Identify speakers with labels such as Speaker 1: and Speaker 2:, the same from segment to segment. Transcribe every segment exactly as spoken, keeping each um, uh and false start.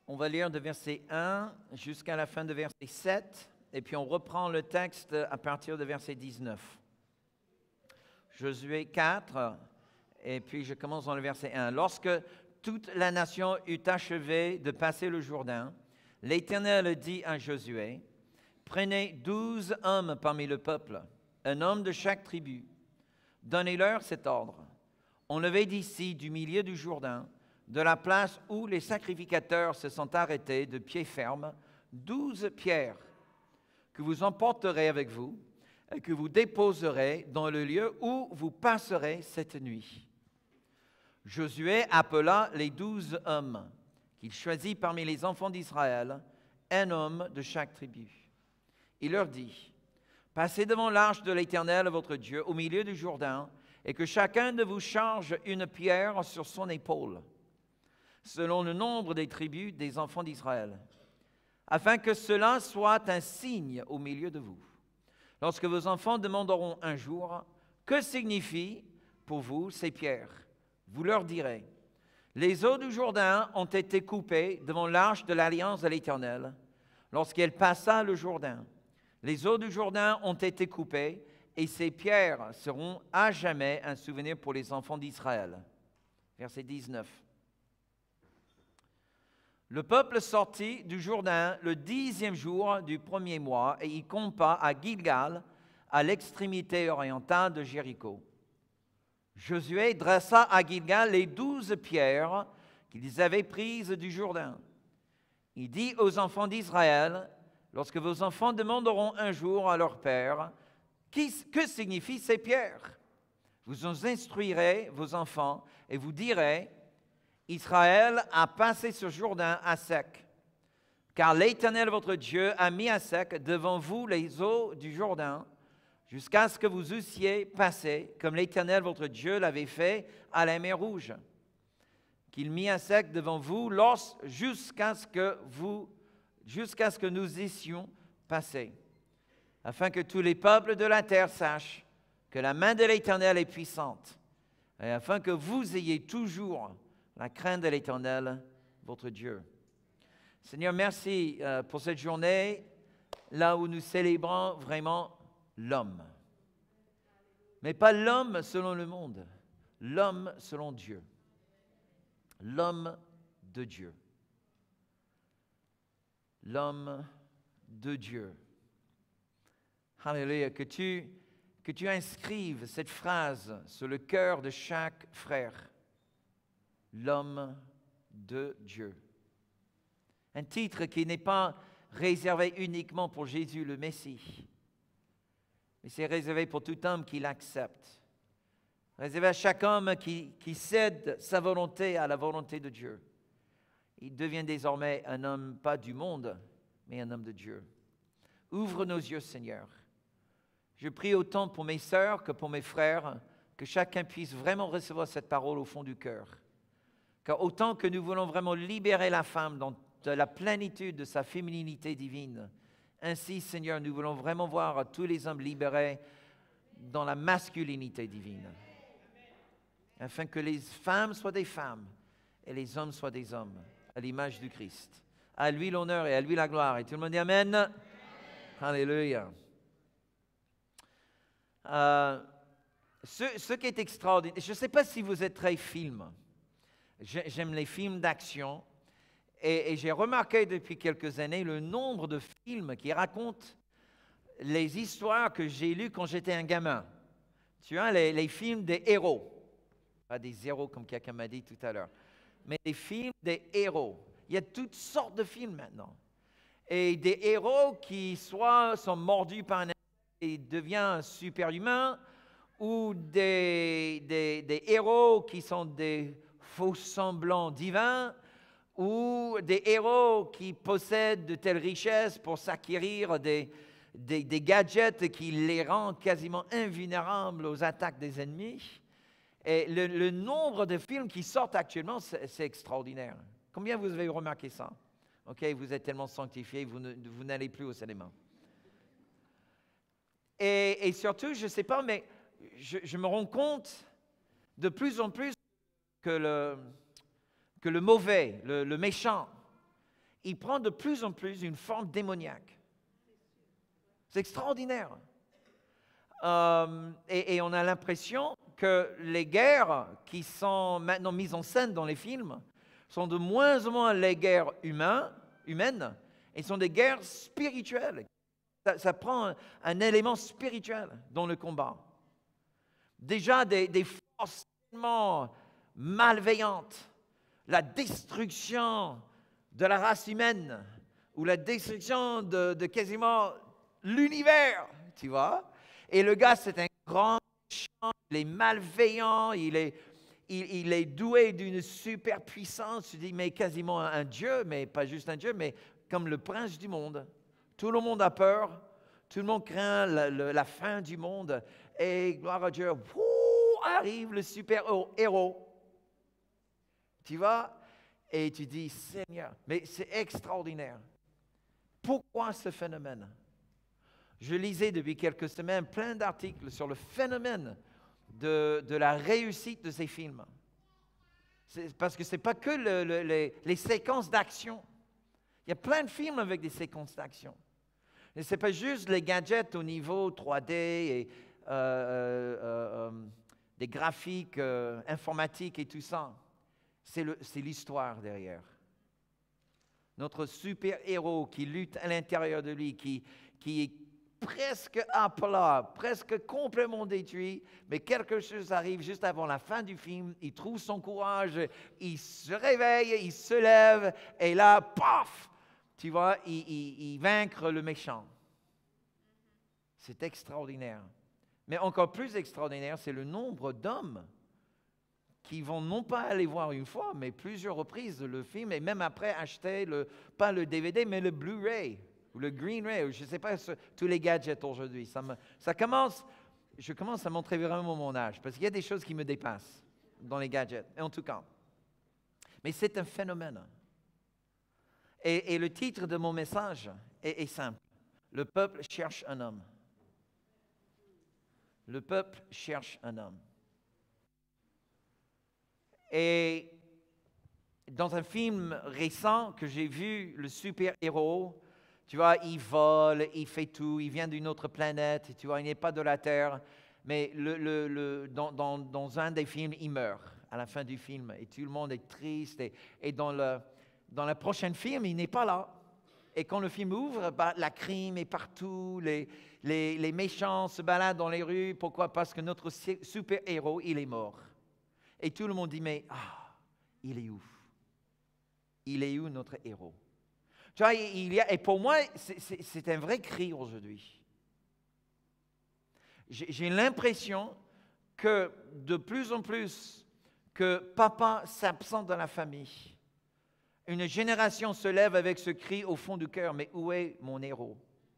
Speaker 1: On va lire de verset un jusqu'à la fin de verset sept, et puis on reprend le texte à partir de verset dix-neuf. Josué quatre, et puis je commence dans le verset un. Lorsque toute la nation eut achevé de passer le Jourdain, l'Éternel dit à Josué, « Prenez douze hommes parmi le peuple, un homme de chaque tribu. Donnez-leur cet ordre. Enlevez d'ici, du milieu du Jourdain, de la place où les sacrificateurs se sont arrêtés de pied ferme, douze pierres que vous emporterez avec vous et que vous déposerez dans le lieu où vous passerez cette nuit. » Josué appela les douze hommes qu'il choisit parmi les enfants d'Israël, un homme de chaque tribu. Il leur dit, « Passez devant l'arche de l'Éternel, votre Dieu, au milieu du Jourdain, et que chacun de vous charge une pierre sur son épaule, selon le nombre des tribus des enfants d'Israël, afin que cela soit un signe au milieu de vous. Lorsque vos enfants demanderont un jour, « Que signifient pour vous ces pierres ?» Vous leur direz, « Les eaux du Jourdain ont été coupées devant l'arche de l'alliance de l'Éternel, lorsqu'elle passa le Jourdain. Les eaux du Jourdain ont été coupées, et ces pierres seront à jamais un souvenir pour les enfants d'Israël. » Verset dix-neuf. Le peuple sortit du Jourdain le dixième jour du premier mois, et il campa à Gilgal, à l'extrémité orientale de Jéricho. Josué dressa à Gilgal les douze pierres qu'ils avaient prises du Jourdain. Il dit aux enfants d'Israël, « Lorsque vos enfants demanderont un jour à leur père, « Que signifient ces pierres ?» Vous en instruirez vos enfants et vous direz, « Israël a passé ce Jourdain à sec, car l'Éternel votre Dieu a mis à sec devant vous les eaux du Jourdain, jusqu'à ce que vous eussiez passé, comme l'Éternel votre Dieu l'avait fait à la mer Rouge, qu'il mit à sec devant vous jusqu'à ce que vous, jusqu'à ce que nous eussions passé, afin que tous les peuples de la terre sachent que la main de l'Éternel est puissante, et afin que vous ayez toujours la crainte de l'Éternel, votre Dieu. » Seigneur, merci euh, pour cette journée, là où nous célébrons vraiment l'homme. Mais pas l'homme selon le monde, l'homme selon Dieu. L'homme de Dieu. L'homme de Dieu. Alléluia, que tu, que tu inscrives cette phrase sur le cœur de chaque frère. L'homme de Dieu. Un titre qui n'est pas réservé uniquement pour Jésus le Messie, mais c'est réservé pour tout homme qui l'accepte. Réservé à chaque homme qui, qui cède sa volonté à la volonté de Dieu. Il devient désormais un homme pas du monde, mais un homme de Dieu. Ouvre nos yeux, Seigneur. Je prie autant pour mes sœurs que pour mes frères, que chacun puisse vraiment recevoir cette parole au fond du cœur. Car autant que nous voulons vraiment libérer la femme dans la plénitude de sa féminité divine, ainsi, Seigneur, nous voulons vraiment voir tous les hommes libérés dans la masculinité divine. Afin que les femmes soient des femmes et les hommes soient des hommes, à l'image du Christ. À lui l'honneur et à lui la gloire. Et tout le monde dit Amen. Amen. Alléluia. Euh, ce, ce qui est extraordinaire, je ne sais pas si vous êtes très film. J'aime les films d'action et, et j'ai remarqué depuis quelques années le nombre de films qui racontent les histoires que j'ai lues quand j'étais un gamin. Tu vois, les, les films des héros. Pas des héros comme quelqu'un m'a dit tout à l'heure, mais des films des héros. Il y a toutes sortes de films maintenant. Et des héros qui soit sont mordus par un insecte et deviennent super-humains, ou des, des, des héros qui sont des faux semblants divins, ou des héros qui possèdent de telles richesses pour s'acquérir des, des, des gadgets qui les rendent quasiment invulnérables aux attaques des ennemis. Et le, le nombre de films qui sortent actuellement, c'est, c'est extraordinaire. Combien vous avez remarqué ça? OK, vous êtes tellement sanctifiés, vous, ne, vous n'allez plus au cinéma. Et, et surtout, je ne sais pas, mais je, je me rends compte de plus en plus que le, que le mauvais, le, le méchant, il prend de plus en plus une forme démoniaque. C'est extraordinaire. Euh, et, et on a l'impression que les guerres qui sont maintenant mises en scène dans les films sont de moins en moins les guerres humaines, humaines et sont des guerres spirituelles. Ça, ça prend un, un élément spirituel dans le combat. Déjà des, des forces tellement malveillantes, la destruction de la race humaine ou la destruction de, de quasiment l'univers, tu vois. Et le gars, c'est un grand méchant, il est malveillant, il est, il, il est doué d'une super puissance. Tu dis, mais quasiment un, un dieu, mais pas juste un dieu, mais comme le prince du monde. Tout le monde a peur, tout le monde craint la, la, la fin du monde. Et gloire à Dieu, wouh, arrive le super héros. Tu vois? Et tu dis, Seigneur, mais c'est extraordinaire. Pourquoi ce phénomène? Je lisais depuis quelques semaines plein d'articles sur le phénomène de, de la réussite de ces films. C'est parce que ce n'est pas que le, le, les, les séquences d'action. Il y a plein de films avec des séquences d'action. Et ce n'est pas juste les gadgets au niveau trois D et euh, euh, euh, des graphiques euh, informatiques et tout ça. C'est, le, c'est l'histoire derrière. Notre super-héros qui lutte à l'intérieur de lui, qui, qui est presque à plat, presque complètement détruit, mais quelque chose arrive juste avant la fin du film, il trouve son courage, il se réveille, il se lève, et là, paf, tu vois, il, il, il vaincre le méchant. C'est extraordinaire. Mais encore plus extraordinaire, c'est le nombre d'hommes qui vont non pas aller voir une fois, mais plusieurs reprises le film, et même après acheter, le, pas le D V D, mais le Blu-ray, ou le Green-ray, je ne sais pas, ce, tous les gadgets aujourd'hui. Ça, me, ça commence, je commence à montrer vraiment mon âge, parce qu'il y a des choses qui me dépassent dans les gadgets, en tout cas. Mais c'est un phénomène. Et, et le titre de mon message est, est simple. Le peuple cherche un homme. Le peuple cherche un homme. Et dans un film récent que j'ai vu, le super-héros, tu vois, il vole, il fait tout, il vient d'une autre planète, tu vois, il n'est pas de la Terre, mais le, le, le, dans, dans, dans un des films, il meurt à la fin du film, et tout le monde est triste, et, et dans, le, dans le prochain film, il n'est pas là. Et quand le film ouvre, bah, la crime est partout, les, les, les méchants se baladent dans les rues. Pourquoi? Parce que notre super-héros, il est mort. Et tout le monde dit, mais ah, il est où? Il est où notre héros? Tu vois, il y a, et pour moi, c'est, c'est, c'est un vrai cri aujourd'hui. J'ai, j'ai l'impression que de plus en plus que papa s'absente de la famille, une génération se lève avec ce cri au fond du cœur, mais où est mon héros?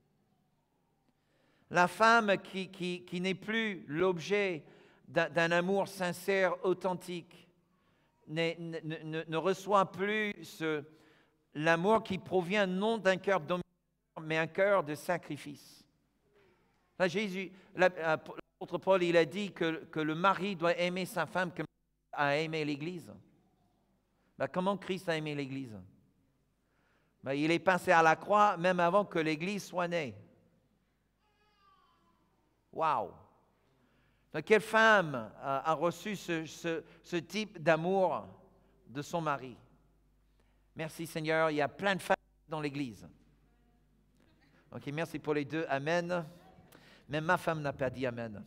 Speaker 1: La femme qui, qui, qui n'est plus l'objet d'un, d'un amour sincère, authentique, ne, ne, ne, ne reçoit plus ce, l'amour qui provient non d'un cœur dominant, mais un cœur de sacrifice. Là, Jésus, l'apôtre Paul, il a dit que, que le mari doit aimer sa femme comme il a aimé l'Église. Ben, comment Christ a aimé l'Église? Ben, il est passé à la croix même avant que l'Église soit née. Waouh! Quelle femme a, a reçu ce, ce, ce type d'amour de son mari? Merci Seigneur, il y a plein de femmes dans l'Église. Ok, merci pour les deux. Amen. Même ma femme n'a pas dit Amen.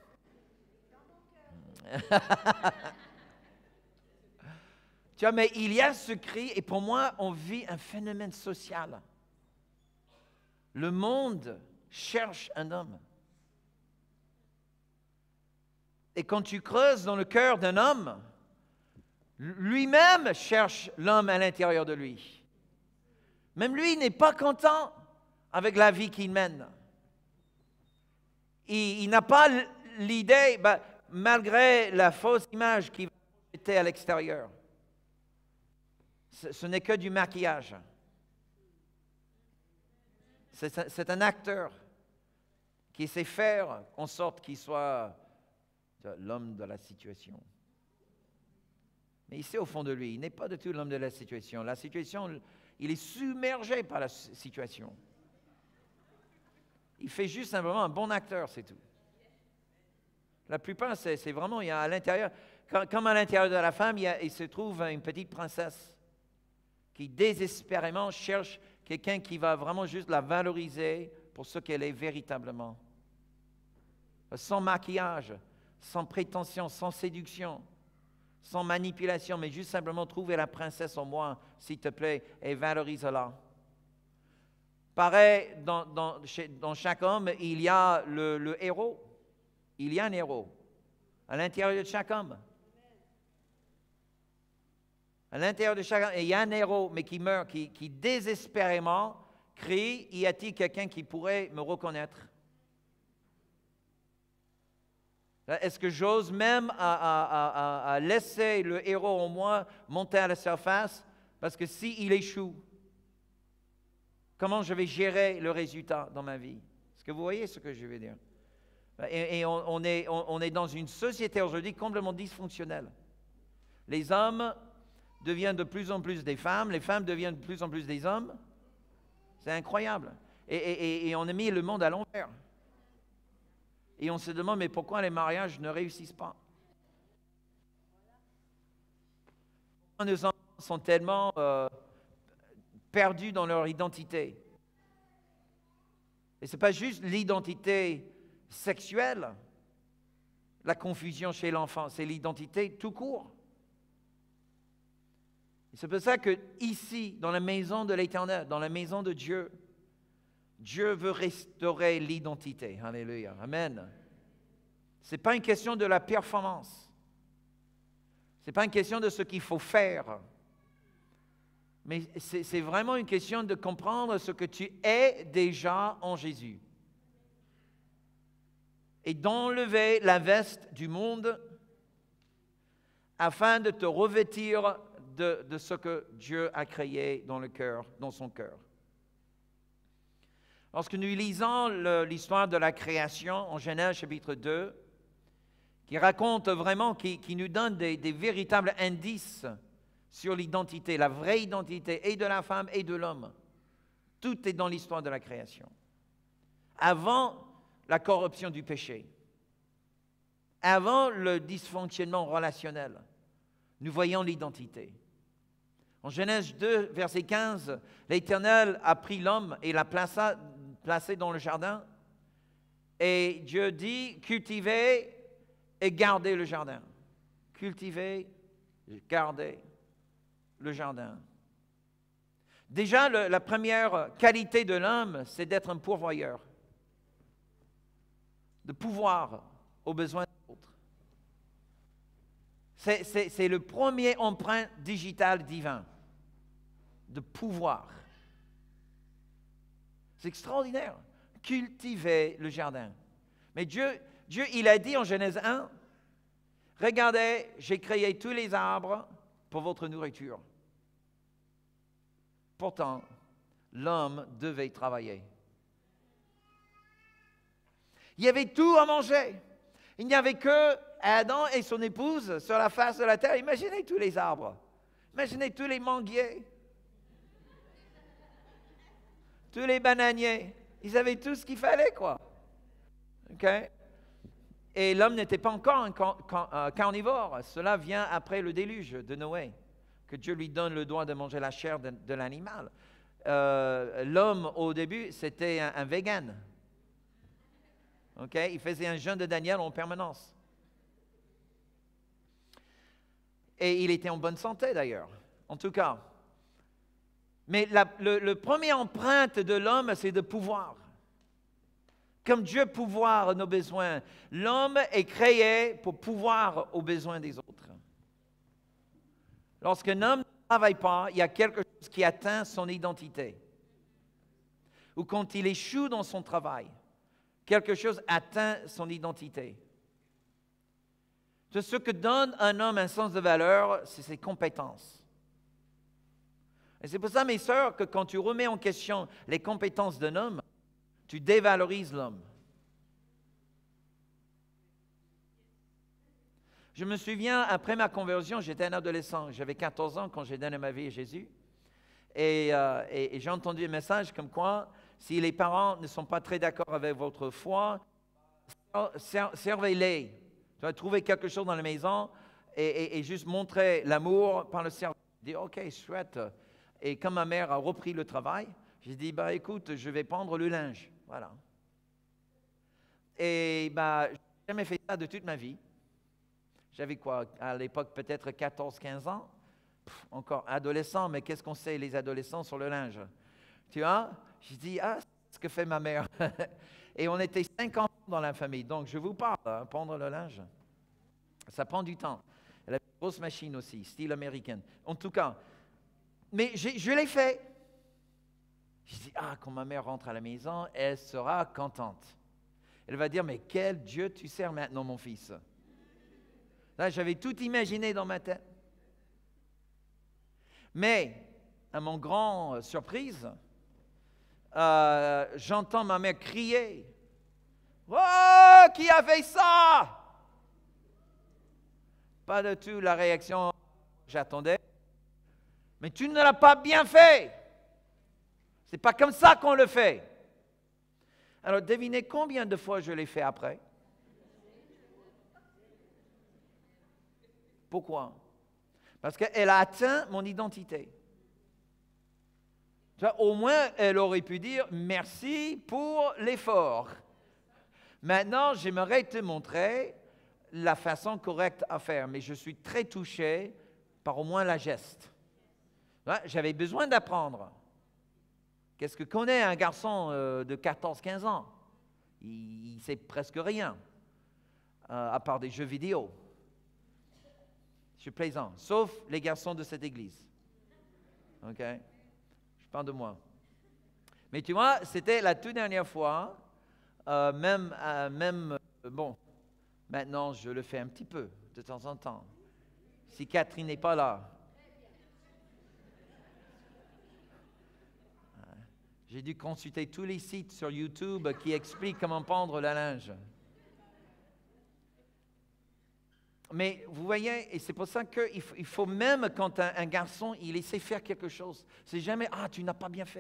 Speaker 1: Tu vois, mais il y a ce cri, et pour moi, on vit un phénomène social. Le monde cherche un homme. Et quand tu creuses dans le cœur d'un homme, lui-même cherche l'homme à l'intérieur de lui. Même lui n'est pas content avec la vie qu'il mène. Il, il n'a pas l'idée, ben, malgré la fausse image qu'il était à l'extérieur. Ce, ce n'est que du maquillage. C'est, c'est un acteur qui sait faire en sorte qu'il soit l'homme de la situation. Mais ici, au fond de lui, il n'est pas du tout l'homme de la situation. La situation, Il est submergé par la situation. Il fait juste simplement un bon acteur, c'est tout. La plupart, c'est, c'est vraiment, il y a à l'intérieur, comme à l'intérieur de la femme, il, y a, il se trouve une petite princesse qui désespérément cherche quelqu'un qui va vraiment juste la valoriser pour ce qu'elle est véritablement. Sans maquillage, sans prétention, sans séduction, sans manipulation, mais juste simplement trouver la princesse en moi, s'il te plaît, et valorise-la. Pareil, dans, dans, chez, dans chaque homme, il y a le, le héros. Il y a un héros à l'intérieur de chaque homme. À l'intérieur de chaque homme, il y a un héros, mais qui meurt, qui, qui désespérément crie, y a-t-il quelqu'un qui pourrait me reconnaître? Est-ce que j'ose même à, à, à, à laisser le héros en moi monter à la surface? Parce que s'il échoue, comment je vais gérer le résultat dans ma vie? Est-ce que vous voyez ce que je veux dire? Et, et on, on, est, on, on est dans une société aujourd'hui complètement dysfonctionnelle. Les hommes deviennent de plus en plus des femmes, les femmes deviennent de plus en plus des hommes. C'est incroyable. Et, et, et on a mis le monde à l'envers. Et on se demande, mais pourquoi les mariages ne réussissent pas? Pourquoi nos enfants sont tellement euh, perdus dans leur identité? Et ce n'est pas juste l'identité sexuelle, la confusion chez l'enfant, c'est l'identité tout court. Et c'est pour ça que ici, dans la maison de l'Éternel, dans la maison de Dieu, Dieu veut restaurer l'identité. Alléluia. Amen. Ce n'est pas une question de la performance. Ce n'est pas une question de ce qu'il faut faire. Mais c'est, c'est vraiment une question de comprendre ce que tu es déjà en Jésus. Et d'enlever la veste du monde afin de te revêtir de, de ce que Dieu a créé dans le cœur, dans son cœur. Lorsque nous lisons le, l'histoire de la création en Genèse chapitre deux, qui raconte vraiment, qui, qui nous donne des, des véritables indices sur l'identité, la vraie identité et de la femme et de l'homme. Tout est dans l'histoire de la création. Avant la corruption du péché, avant le dysfonctionnement relationnel, nous voyons l'identité. En Genèse deux, verset quinze, l'Éternel a pris l'homme et l'a plaça, placé dans le jardin. Et Dieu dit, cultivez et gardez le jardin. Cultivez, gardez le jardin. Déjà, le, la première qualité de l'homme, c'est d'être un pourvoyeur, de pouvoir aux besoins des autres. C'est, c'est, c'est le premier empreinte digital divin, de pouvoir. C'est extraordinaire. Cultiver le jardin. Mais Dieu, Dieu, il a dit en Genèse un, « Regardez, j'ai créé tous les arbres pour votre nourriture. » Pourtant, l'homme devait travailler. Il y avait tout à manger. Il n'y avait que Adam et son épouse sur la face de la terre. Imaginez tous les arbres. Imaginez tous les manguiers. Tous les bananiers. Ils avaient tout ce qu'il fallait, quoi. OK? Et l'homme n'était pas encore un carnivore. Cela vient après le déluge de Noé, que Dieu lui donne le droit de manger la chair de, de l'animal. Euh, l'homme, au début, c'était un, un vegan. Okay? Il faisait un jeûne de Daniel en permanence. Et il était en bonne santé, d'ailleurs, en tout cas. Mais la, le, le premier empreinte de l'homme, c'est de pouvoir. Comme Dieu pourvoit nos besoins, l'homme est créé pour pouvoir aux besoins des autres. Lorsqu'un homme ne travaille pas, il y a quelque chose qui atteint son identité. Ou quand il échoue dans son travail, quelque chose atteint son identité. Ce que donne un homme un sens de valeur, c'est ses compétences. Et c'est pour ça, mes sœurs, que quand tu remets en question les compétences d'un homme, tu dévalorises l'homme. Je me souviens, après ma conversion, j'étais un adolescent. J'avais quatorze ans quand j'ai donné ma vie à Jésus. Et, euh, et, et j'ai entendu un message comme quoi, si les parents ne sont pas très d'accord avec votre foi, ser- servez-les. Tu vas trouver quelque chose dans la maison et, et- et juste montrer l'amour par le service. Je dis, OK, chouette. Et quand ma mère a repris le travail, j'ai dit, bah, écoute, je vais prendre le linge. Voilà. Et bah, je n'ai jamais fait ça de toute ma vie. J'avais quoi, à l'époque, peut-être quatorze quinze ans. Pff, encore adolescent, mais qu'est-ce qu'on sait, les adolescents, sur le linge? Tu vois? Je dis, ah, c'est ce que fait ma mère. Et on était cinq enfants dans la famille. Donc, je vous parle, hein, prendre le linge. Ça prend du temps. Elle a une grosse machine aussi, style américain. En tout cas, mais j'ai- je l'ai fait. Je dis, ah, quand ma mère rentre à la maison, elle sera contente. Elle va dire, mais quel Dieu tu sers maintenant, mon fils? Là, j'avais tout imaginé dans ma tête. Mais, à mon grand euh, surprise, euh, j'entends ma mère crier. Oh, qui a fait ça? Pas du tout la réaction que j'attendais. Mais tu ne l'as pas bien fait. C'est pas comme ça qu'on le fait. Alors, devinez combien de fois je l'ai fait après? Pourquoi? Parce qu'elle a atteint mon identité. Tu vois, au moins, elle aurait pu dire merci pour l'effort. Maintenant, j'aimerais te montrer la façon correcte à faire, mais je suis très touché par au moins la geste. Ouais, j'avais besoin d'apprendre. Qu'est-ce que connaît un garçon euh, de quatorze quinze ans? Il ne sait presque rien, euh, à part des jeux vidéo. Je plaisante, sauf les garçons de cette église. OK? Je parle de moi. Mais tu vois, c'était la toute dernière fois, euh, même, euh, même euh, bon, maintenant je le fais un petit peu, de temps en temps. Si Catherine n'est pas là. J'ai dû consulter tous les sites sur YouTube qui expliquent comment pendre la linge. Mais vous voyez, et c'est pour ça qu'il faut, il faut même quand un, un garçon, il essaie de faire quelque chose, c'est jamais « Ah, tu n'as pas bien fait ».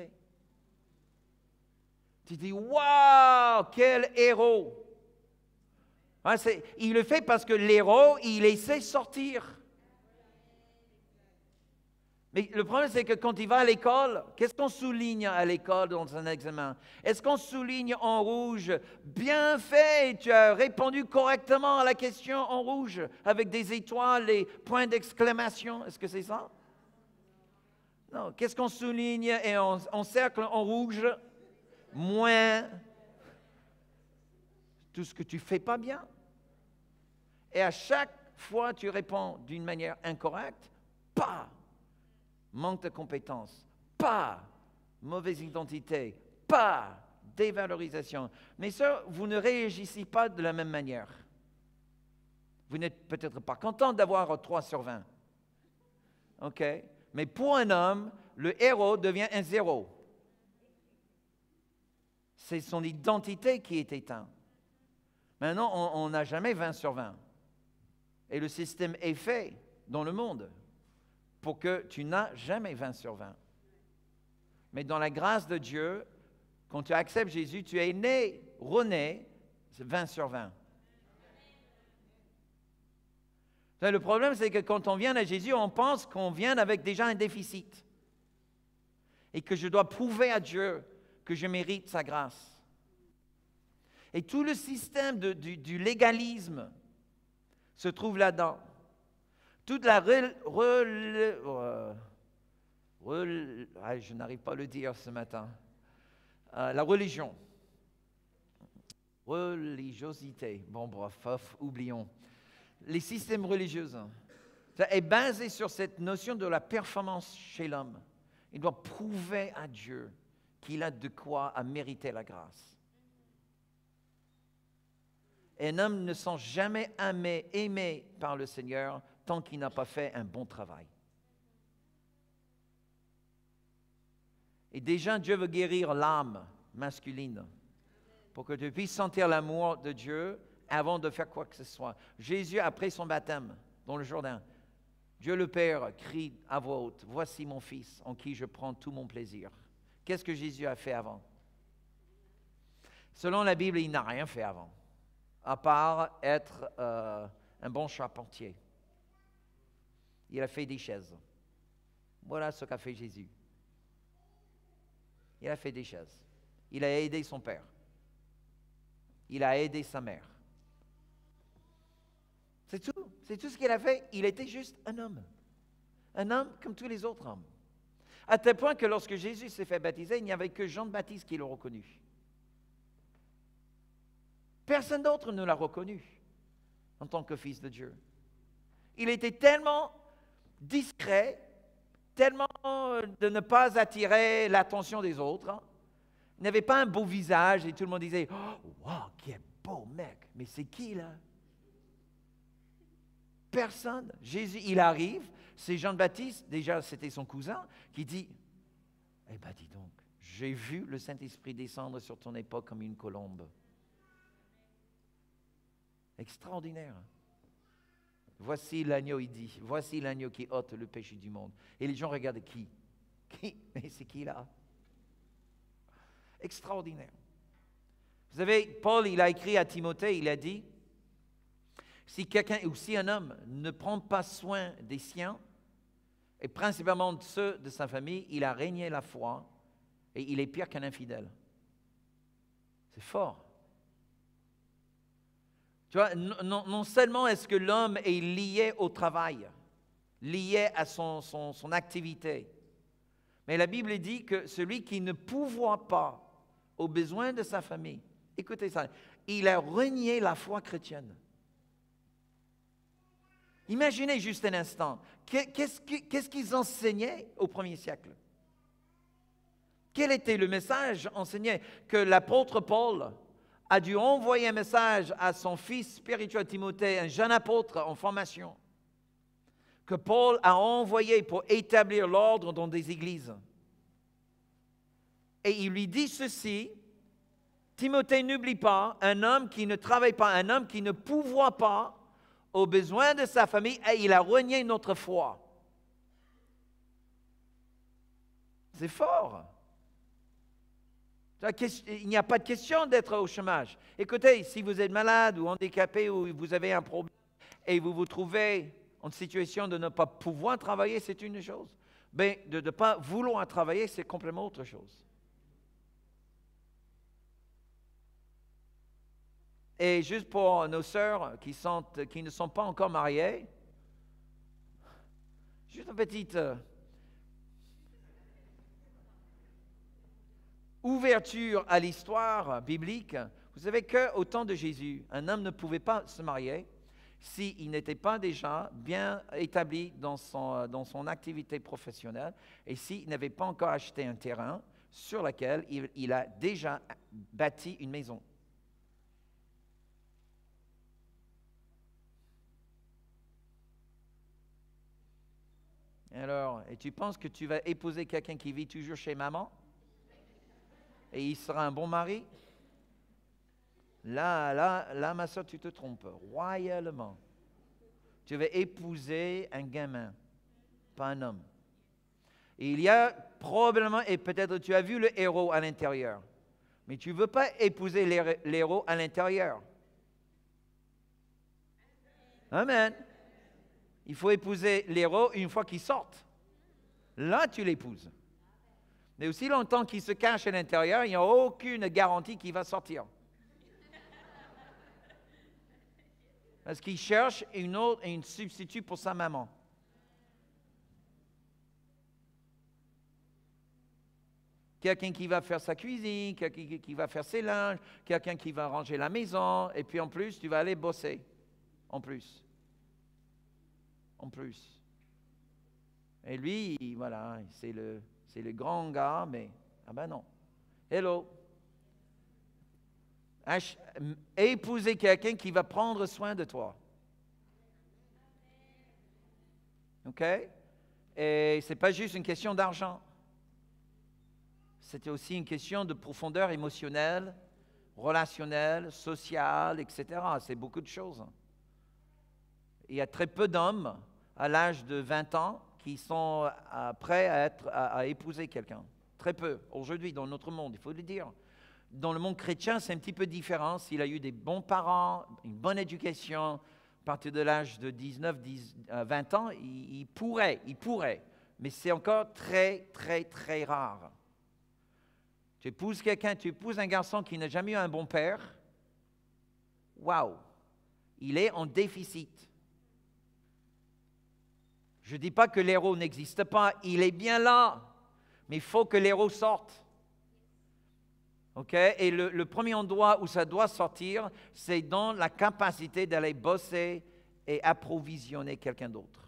Speaker 1: Tu dis « Waouh, quel héros !» Ouais, c'est, il le fait parce que l'héros, il essaie de sortir. Mais le problème, c'est que quand il va à l'école, qu'est-ce qu'on souligne à l'école dans un examen? Est-ce qu'on souligne en rouge « Bien fait, tu as répondu correctement à la question en rouge » avec des étoiles et points d'exclamation? Est-ce que c'est ça? Non. Qu'est-ce qu'on souligne et on, on cercle en rouge? Moins tout ce que tu ne fais pas bien. Et à chaque fois, tu réponds d'une manière incorrecte, pas manque de compétences, pas mauvaise identité, pas dévalorisation. Mais ça, vous ne réagissez pas de la même manière. Vous n'êtes peut-être pas content d'avoir trois sur vingt. OK? Mais pour un homme, le héros devient un zéro. C'est son identité qui est éteinte. Maintenant, on n'a jamais vingt sur vingt. Et le système est fait dans le monde pour que tu n'as jamais vingt sur vingt. Mais dans la grâce de Dieu, quand tu acceptes Jésus, tu es né, rené, c'est vingt sur vingt. Le problème, c'est que quand on vient à Jésus, on pense qu'on vient avec déjà un déficit. Et que je dois prouver à Dieu que je mérite sa grâce. Et tout le système de, du, du légalisme se trouve là-dedans. Toute la rel, rel, euh, rel, ah, je n'arrive pas à le dire ce matin. Euh, la religion. Religiosité. Bon, bref, oublions. Les systèmes religieux hein, ça est basé sur cette notion de la performance chez l'homme. Il doit prouver à Dieu qu'il a de quoi à mériter la grâce. Un homme ne sent jamais aimé, aimé par le Seigneur tant qu'il n'a pas fait un bon travail. Et déjà, Dieu veut guérir l'âme masculine pour que tu puisses sentir l'amour de Dieu avant de faire quoi que ce soit. Jésus, après son baptême dans le Jourdain, Dieu le Père crie à voix haute, « Voici mon Fils, en qui je prends tout mon plaisir. » Qu'est-ce que Jésus a fait avant? Selon la Bible, il n'a rien fait avant, à part être euh, un bon charpentier. Il a fait des chaises. Voilà ce qu'a fait Jésus. Il a fait des chaises. Il a aidé son père. Il a aidé sa mère. C'est tout. C'est tout ce qu'il a fait. Il était juste un homme. Un homme comme tous les autres hommes. À tel point que lorsque Jésus s'est fait baptiser, il n'y avait que Jean le Baptiste qui l'a reconnu. Personne d'autre ne l'a reconnu en tant que fils de Dieu. Il était tellement discret, tellement de ne pas attirer l'attention des autres. Hein. Il n'avait pas un beau visage et tout le monde disait « Oh, wow, quel beau mec! Mais c'est qui là? » Personne. Jésus, il arrive, c'est Jean-Baptiste, déjà c'était son cousin, qui dit « Eh bien, dis donc, j'ai vu le Saint-Esprit descendre sur ton époque comme une colombe. » Extraordinaire. Voici l'agneau, il dit. Voici l'agneau qui ôte le péché du monde. Et les gens regardent qui? Qui? Mais c'est qui là? Extraordinaire. Vous savez, Paul, il a écrit à Timothée, il a dit, si quelqu'un, ou si un homme ne prend pas soin des siens, et principalement de ceux de sa famille, il a régné la foi, et il est pire qu'un infidèle. C'est fort. Tu vois, non, non seulement est-ce que l'homme est lié au travail, lié à son, son, son activité, mais la Bible dit que celui qui ne pourvoit pas aux besoins de sa famille, écoutez ça, il a renié la foi chrétienne. Imaginez juste un instant, qu'est-ce qu'est-ce qu'ils enseignaient au premier siècle? Quel était le message enseigné que l'apôtre Paul a dû envoyer un message à son fils spirituel Timothée, un jeune apôtre en formation, que Paul a envoyé pour établir l'ordre dans des églises. Et il lui dit ceci, Timothée, n'oublie pas, un homme qui ne travaille pas, un homme qui ne pourvoit pas aux besoins de sa famille, et il a renié notre foi. C'est fort. Il n'y a pas de question d'être au chômage. Écoutez, si vous êtes malade ou handicapé ou vous avez un problème et vous vous trouvez en situation de ne pas pouvoir travailler, c'est une chose. Mais de ne pas vouloir travailler, c'est complètement autre chose. Et juste pour nos sœurs qui, sont, qui ne sont pas encore mariées, juste une petite euh, ouverture à l'histoire biblique. Vous savez qu'au temps de Jésus, un homme ne pouvait pas se marier s'il n'était pas déjà bien établi dans son, dans son activité professionnelle et s'il n'avait pas encore acheté un terrain sur lequel il, il a déjà bâti une maison. Alors, et tu penses que tu vas épouser quelqu'un qui vit toujours chez maman? Et il sera un bon mari? Là, là, là, ma soeur, tu te trompes royalement. Tu vas épouser un gamin, pas un homme. Et il y a probablement, et peut-être tu as vu le héros à l'intérieur, mais tu ne veux pas épouser l'héros à l'intérieur. Amen. Il faut épouser l'héros une fois qu'il sort. Là, tu l'épouses. Mais aussi longtemps qu'il se cache à l'intérieur, il n'y a aucune garantie qu'il va sortir. Parce qu'il cherche une autre, une substitut pour sa maman. Quelqu'un qui va faire sa cuisine, quelqu'un qui va faire ses linges, quelqu'un qui va ranger la maison, et puis en plus, tu vas aller bosser. En plus. En plus. Et lui, voilà, c'est le, c'est le grand gars, mais, ah ben non. Hello. Ach, épouser quelqu'un qui va prendre soin de toi. OK? Et ce n'est pas juste une question d'argent. C'était aussi une question de profondeur émotionnelle, relationnelle, sociale, et cetera. C'est beaucoup de choses. Il y a très peu d'hommes à l'âge de vingt ans qui sont euh, prêts à, être, à, à épouser quelqu'un. Très peu. Aujourd'hui, dans notre monde, il faut le dire. Dans le monde chrétien, c'est un petit peu différent. S'il a eu des bons parents, une bonne éducation, à partir de l'âge de dix-neuf, dix, vingt ans, il, il pourrait, il pourrait. Mais c'est encore très, très, très rare. Tu épouses quelqu'un, tu épouses un garçon qui n'a jamais eu un bon père. Waouh! Il est en déficit. Je ne dis pas que l'héros n'existe pas, il est bien là, mais il faut que l'héros sorte. Okay? Et le, le premier endroit où ça doit sortir, c'est dans la capacité d'aller bosser et approvisionner quelqu'un d'autre.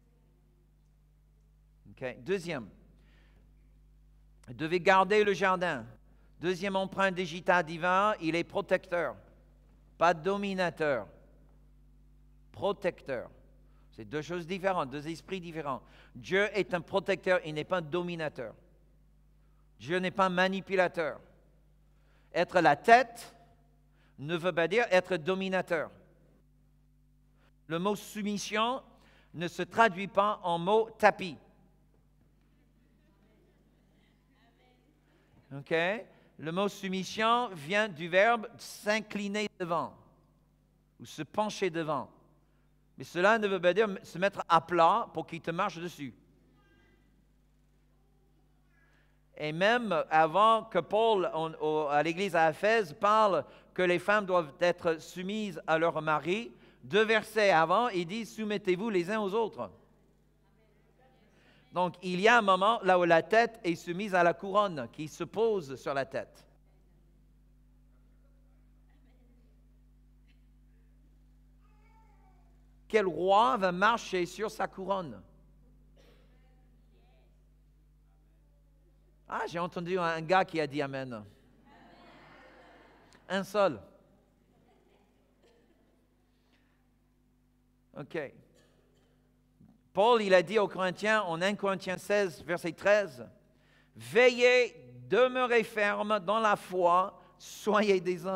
Speaker 1: Okay? Deuxième, vous devez garder le jardin. Deuxième empreinte digitale divin, il est protecteur, pas dominateur. Protecteur. C'est deux choses différentes, deux esprits différents. Dieu est un protecteur, il n'est pas un dominateur. Dieu n'est pas un manipulateur. Être la tête ne veut pas dire être dominateur. Le mot soumission ne se traduit pas en mot tapis. OK? Le mot soumission vient du verbe s'incliner devant ou se pencher devant. Mais cela ne veut pas dire se mettre à plat pour qu'il te marche dessus. Et même avant que Paul, on, au, à l'église à Éphèse, parle que les femmes doivent être soumises à leur mari, deux versets avant, il dit « Soumettez-vous les uns aux autres ». Donc, il y a un moment là où la tête est soumise à la couronne qui se pose sur la tête. Quel roi va marcher sur sa couronne? Ah, j'ai entendu un gars qui a dit Amen. Un seul. OK. Paul, il a dit aux Corinthiens, en un Corinthiens seize, verset treize, « Veillez, demeurez fermes dans la foi, soyez des hommes. »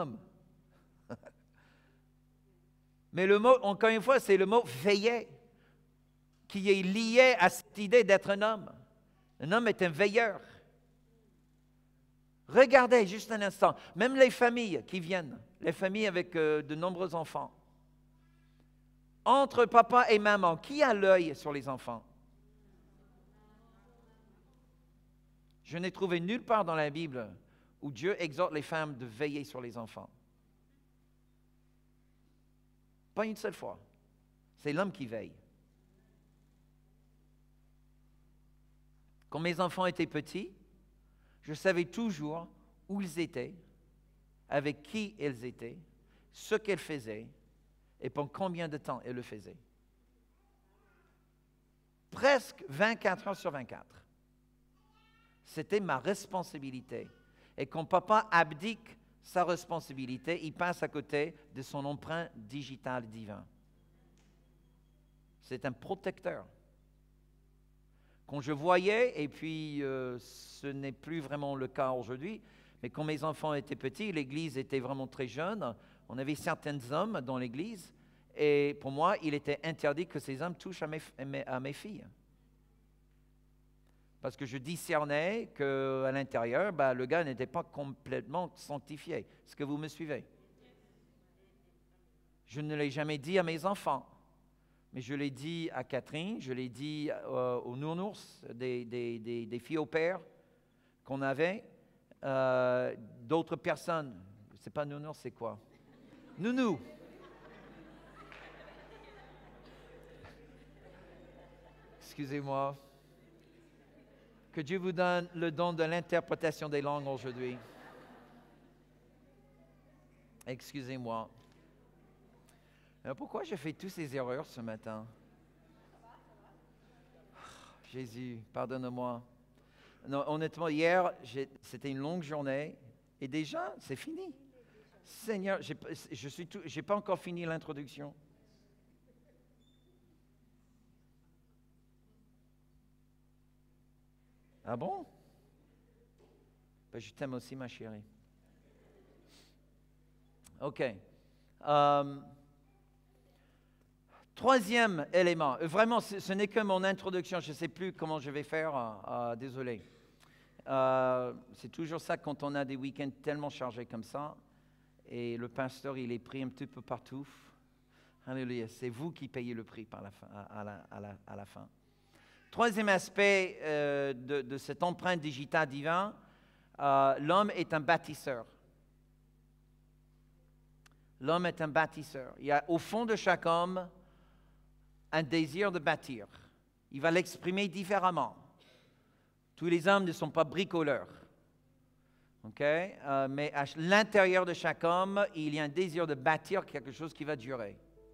Speaker 1: Mais le mot, encore une fois, c'est le mot « veiller » qui est lié à cette idée d'être un homme. Un homme est un veilleur. Regardez juste un instant, même les familles qui viennent, les familles avec euh, de nombreux enfants. Entre papa et maman, qui a l'œil sur les enfants? Je n'ai trouvé nulle part dans la Bible où Dieu exhorte les femmes de veiller sur les enfants. Pas une seule fois. C'est l'homme qui veille. Quand mes enfants étaient petits, je savais toujours où ils étaient, avec qui ils étaient, ce qu'ils faisaient et pendant combien de temps ils le faisaient. Presque vingt-quatre heures sur vingt-quatre. C'était ma responsabilité. Et quand papa abdique sa responsabilité, il passe à côté de son empreinte digitale divin. C'est un protecteur. Quand je voyais, et puis euh, ce n'est plus vraiment le cas aujourd'hui, mais quand mes enfants étaient petits, l'église était vraiment très jeune, on avait certains hommes dans l'église, et pour moi, il était interdit que ces hommes touchent à mes, à mes filles. Parce que je discernais qu'à l'intérieur, ben, le gars n'était pas complètement sanctifié. Est-ce que vous me suivez? Je ne l'ai jamais dit à mes enfants. Mais je l'ai dit à Catherine, je l'ai dit euh, aux nounours, des, des, des, des filles au père qu'on avait, euh, d'autres personnes. C'est pas nounours, c'est quoi? Nounou. Excusez-moi. Que Dieu vous donne le don de l'interprétation des langues aujourd'hui. Excusez-moi. Alors pourquoi j'ai fait toutes ces erreurs ce matin? Oh, Jésus, pardonne-moi. Non, honnêtement, hier, c'était une longue journée et déjà, c'est fini. Seigneur, j'ai, je suis tout, j'ai pas encore fini l'introduction. Ah bon? Ben, je t'aime aussi, ma chérie. OK. Um, Troisième élément, vraiment, ce, ce n'est que mon introduction, je ne sais plus comment je vais faire, euh, euh, désolé. Euh, c'est toujours ça quand on a des week-ends tellement chargés comme ça, et le pasteur, il est pris un petit peu partout. Alléluia, c'est vous qui payez le prix par la fin, à, la, à, la, à la fin. Troisième aspect euh, de, de cette empreinte digitale divine, euh, l'homme est un bâtisseur. L'homme est un bâtisseur. Il y a au fond de chaque homme un désir de bâtir. Il va l'exprimer différemment. Tous les hommes ne sont pas bricoleurs. Okay? Euh, mais à l'intérieur de chaque homme, il y a un désir de bâtir quelque chose qui va durer.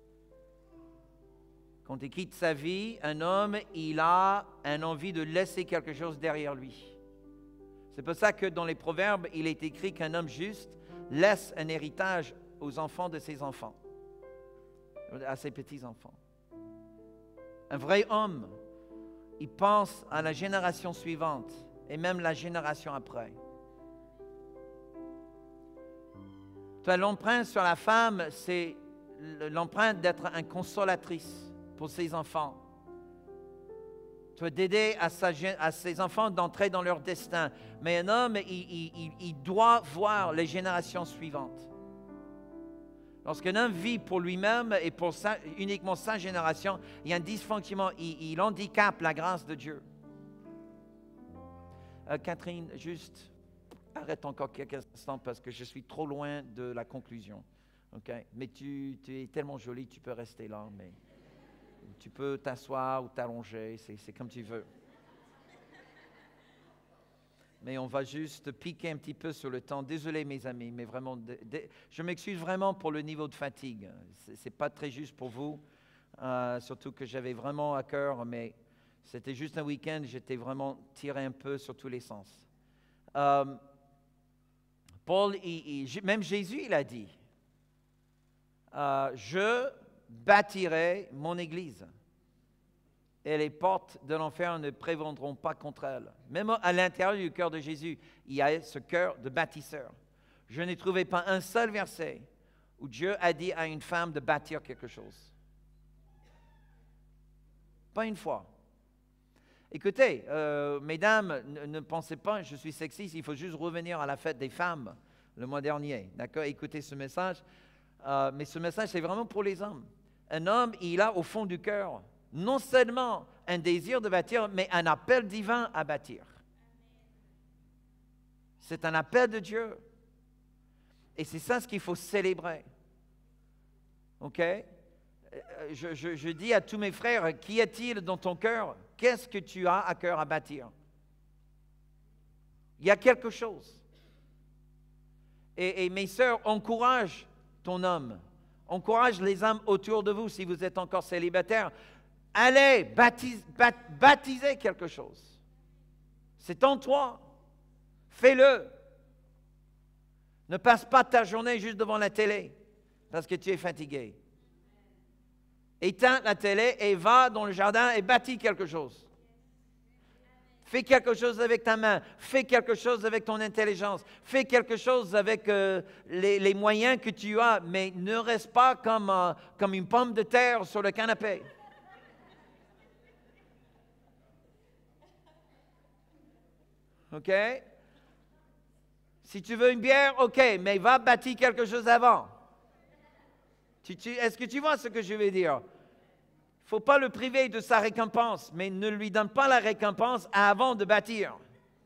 Speaker 1: Quand il quitte sa vie, un homme, il a une envie de laisser quelque chose derrière lui. C'est pour ça que dans les Proverbes, il est écrit qu'un homme juste laisse un héritage aux enfants de ses enfants, à ses petits-enfants. Un vrai homme, il pense à la génération suivante et même la génération après. L'empreinte sur la femme, c'est l'empreinte d'être une consolatrice pour ses enfants. D'aider à, à ses enfants d'entrer dans leur destin. Mais un homme, il, il, il doit voir les générations suivantes. Lorsqu'un homme vit pour lui-même et pour sa, uniquement sa génération, il y a un dysfonctionnement, il, il handicape la grâce de Dieu. Euh, Catherine, juste arrête encore quelques instants parce que je suis trop loin de la conclusion. Okay? Mais tu, tu es tellement jolie, tu peux rester là, mais tu peux t'asseoir ou t'allonger, c'est, c'est comme tu veux. Mais on va juste piquer un petit peu sur le temps. Désolé mes amis, mais vraiment, de, de, je m'excuse vraiment pour le niveau de fatigue. Ce n'est pas très juste pour vous, euh, surtout que j'avais vraiment à cœur, mais c'était juste un week-end, j'étais vraiment tiré un peu sur tous les sens. Euh, Paul, il, il, même Jésus, il a dit, euh, je bâtirai mon église. Et les portes de l'enfer ne prévaudront pas contre elle. Même à l'intérieur du cœur de Jésus, il y a ce cœur de bâtisseur. Je n'ai trouvé pas un seul verset où Dieu a dit à une femme de bâtir quelque chose. Pas une fois. Écoutez, euh, mesdames, ne, ne pensez pas, je suis sexiste, il faut juste revenir à la fête des femmes le mois dernier. D'accord? Écoutez ce message. Euh, mais ce message, c'est vraiment pour les hommes. Un homme, il a au fond du cœur non seulement un désir de bâtir, mais un appel divin à bâtir. C'est un appel de Dieu. Et c'est ça ce qu'il faut célébrer. OK? Je, je, je dis à tous mes frères, qu'y a-t-il dans ton cœur? Qu'est-ce que tu as à cœur à bâtir? Il y a quelque chose. Et, et mes sœurs, encourage ton homme. Encourage les hommes autour de vous si vous êtes encore célibataire. Allez, baptise, bat, baptisez quelque chose. C'est en toi. Fais-le. Ne passe pas ta journée juste devant la télé parce que tu es fatigué. Éteins la télé et va dans le jardin et bâtis quelque chose. Fais quelque chose avec ta main. Fais quelque chose avec ton intelligence. Fais quelque chose avec euh, les, les moyens que tu as, mais ne reste pas comme, euh, comme une pomme de terre sur le canapé. OK? Si tu veux une bière, OK, mais va bâtir quelque chose avant. Tu, tu, est-ce que tu vois ce que je veux dire? Il ne faut pas le priver de sa récompense, mais ne lui donne pas la récompense avant de bâtir.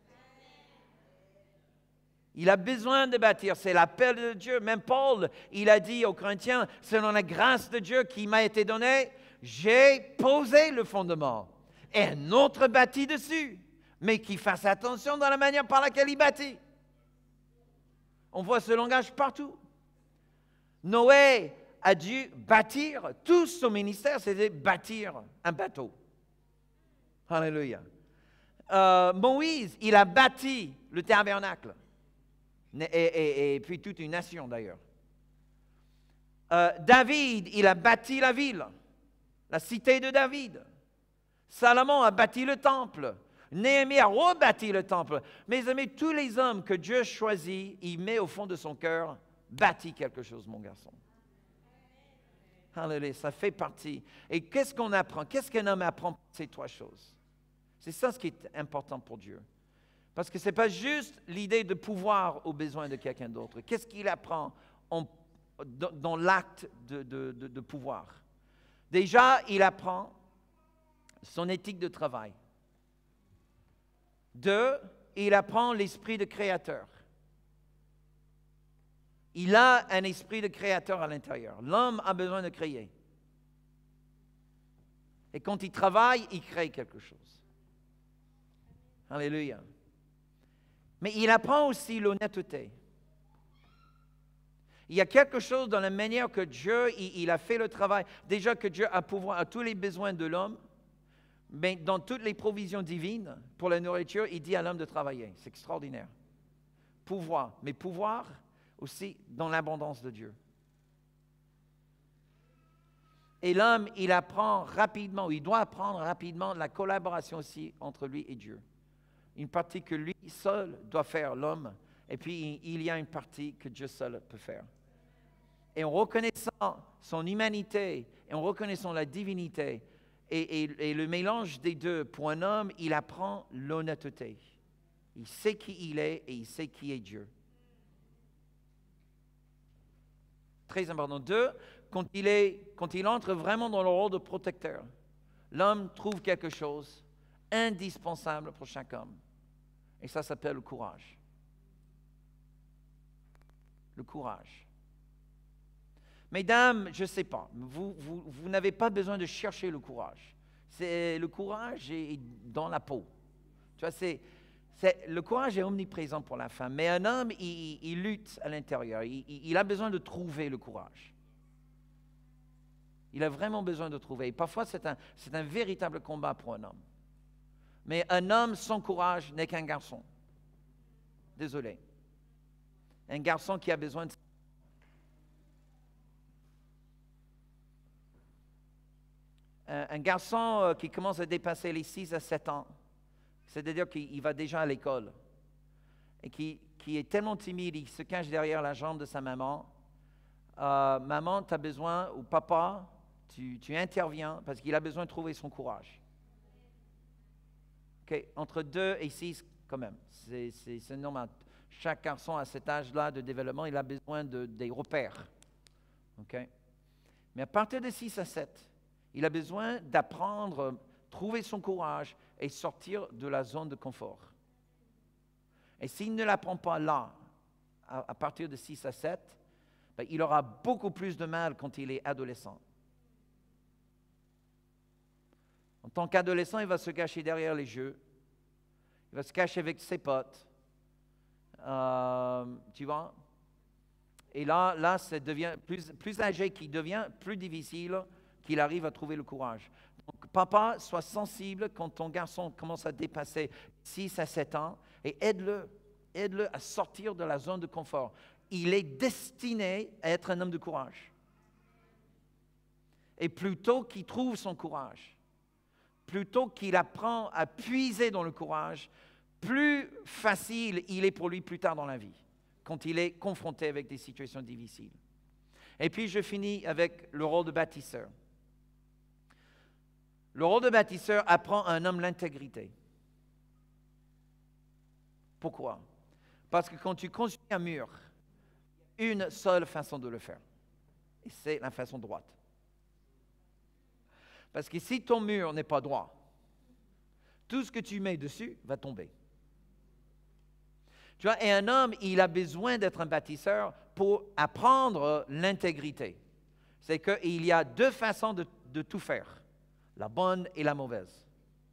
Speaker 1: Il a besoin de bâtir, c'est l'appel de Dieu. Même Paul, il a dit aux Corinthiens, selon la grâce de Dieu qui m'a été donnée, j'ai posé le fondement et un autre bâtit dessus, mais qu'il fasse attention dans la manière par laquelle il bâtit. On voit ce langage partout. Noé a dû bâtir, tout son ministère, c'était bâtir un bateau. Alléluia. Euh, Moïse, il a bâti le tabernacle. Et, et, et puis toute une nation d'ailleurs. Euh, David, il a bâti la ville, la cité de David. Salomon a bâti le temple. Néhémie a rebâti le temple. Mes amis, tous les hommes que Dieu choisit, il met au fond de son cœur, bâtit quelque chose, mon garçon. Alléluia, ça fait partie. Et qu'est-ce qu'on apprend? Qu'est-ce qu'un homme apprend par ces trois choses? C'est ça ce qui est important pour Dieu. Parce que ce n'est pas juste l'idée de pouvoir aux besoins de quelqu'un d'autre. Qu'est-ce qu'il apprend en, dans, dans l'acte de, de, de, de pouvoir? Déjà, il apprend son éthique de travail. Deux, il apprend l'esprit de créateur. Il a un esprit de créateur à l'intérieur. L'homme a besoin de créer. Et quand il travaille, il crée quelque chose. Alléluia. Mais il apprend aussi l'honnêteté. Il y a quelque chose dans la manière que Dieu, il, il a fait le travail. Déjà que Dieu a pouvoir à tous les besoins de l'homme, mais dans toutes les provisions divines, pour la nourriture, il dit à l'homme de travailler. C'est extraordinaire. Pouvoir. Mais pouvoir aussi dans l'abondance de Dieu. Et l'homme, il apprend rapidement, il doit apprendre rapidement la collaboration aussi entre lui et Dieu. Une partie que lui seul doit faire, l'homme, et puis il y a une partie que Dieu seul peut faire. Et en reconnaissant son humanité, et en reconnaissant la divinité, et, et, et le mélange des deux, pour un homme, il apprend l'honnêteté. Il sait qui il est et il sait qui est Dieu. Très important. Deux, quand il, est, quand il entre vraiment dans le rôle de protecteur, l'homme trouve quelque chose indispensable pour chaque homme. Et ça s'appelle le courage. Le courage. Mesdames, je ne sais pas, vous, vous, vous n'avez pas besoin de chercher le courage. C'est, le courage est dans la peau. Tu vois, c'est, c'est, le courage est omniprésent pour la femme, mais un homme, il, il lutte à l'intérieur. Il, il a besoin de trouver le courage. Il a vraiment besoin de trouver. Et parfois, c'est un, c'est un véritable combat pour un homme. Mais un homme sans courage n'est qu'un garçon. Désolé. Un garçon qui a besoin de... Un, un garçon qui commence à dépasser les six à sept ans, c'est-à-dire qu'il va déjà à l'école, et qui, qui est tellement timide, il se cache derrière la jambe de sa maman. Euh, maman, tu as besoin, ou papa, tu, tu interviens, parce qu'il a besoin de trouver son courage. Okay. Entre deux et six, quand même, c'est, c'est, c'est normal. Chaque garçon à cet âge-là de développement, il a besoin de, des repères. Okay. Mais à partir de six à sept, il a besoin d'apprendre, trouver son courage et sortir de la zone de confort. Et s'il ne l'apprend pas là, à, à partir de six à sept, ben, il aura beaucoup plus de mal quand il est adolescent. En tant qu'adolescent, il va se cacher derrière les jeux. Il va se cacher avec ses potes. Euh, tu vois? Et là, là ça devient plus, plus âgé qu'il devient, plus difficile qu'il arrive à trouver le courage. Donc, papa, sois sensible quand ton garçon commence à dépasser six à sept ans et aide-le. Aide-le à sortir de la zone de confort. Il est destiné à être un homme de courage. Et plutôt qu'il trouve son courage, plutôt qu'il apprend à puiser dans le courage, plus facile il est pour lui plus tard dans la vie, quand il est confronté avec des situations difficiles. Et puis je finis avec le rôle de bâtisseur. Le rôle de bâtisseur apprend à un homme l'intégrité. Pourquoi? Parce que quand tu construis un mur, une seule façon de le faire, et c'est la façon droite. Parce que si ton mur n'est pas droit, tout ce que tu mets dessus va tomber. Tu vois, et un homme, il a besoin d'être un bâtisseur pour apprendre l'intégrité. C'est qu'il y a deux façons de, de tout faire, la bonne et la mauvaise.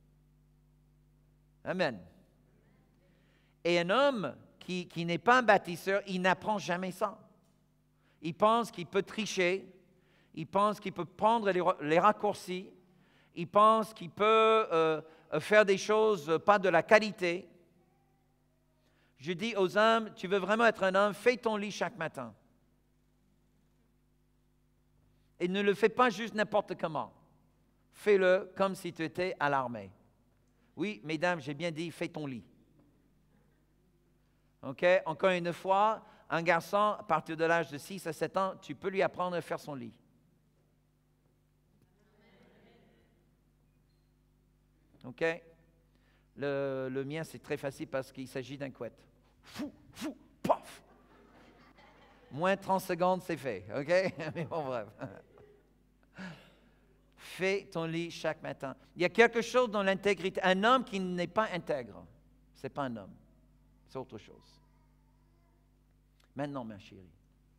Speaker 1: Amen. Et un homme qui, qui n'est pas un bâtisseur, il n'apprend jamais ça. Il pense qu'il peut tricher, il pense qu'il peut prendre les, les raccourcis, il pense qu'il peut euh, faire des choses pas de la qualité. Je dis aux hommes, tu veux vraiment être un homme, fais ton lit chaque matin. Et ne le fais pas juste n'importe comment. Fais-le comme si tu étais à l'armée. Oui, mesdames, j'ai bien dit, fais ton lit. OK? Encore une fois, un garçon, à partir de l'âge de six à sept ans, tu peux lui apprendre à faire son lit. OK? Le, le mien, c'est très facile parce qu'il s'agit d'un couette. Fou, fou, paf! Moins trente secondes, c'est fait. OK? Mais bon, bref. Fais ton lit chaque matin. Il y a quelque chose dans l'intégrité. Un homme qui n'est pas intègre, ce n'est pas un homme. C'est autre chose. Maintenant, ma chérie.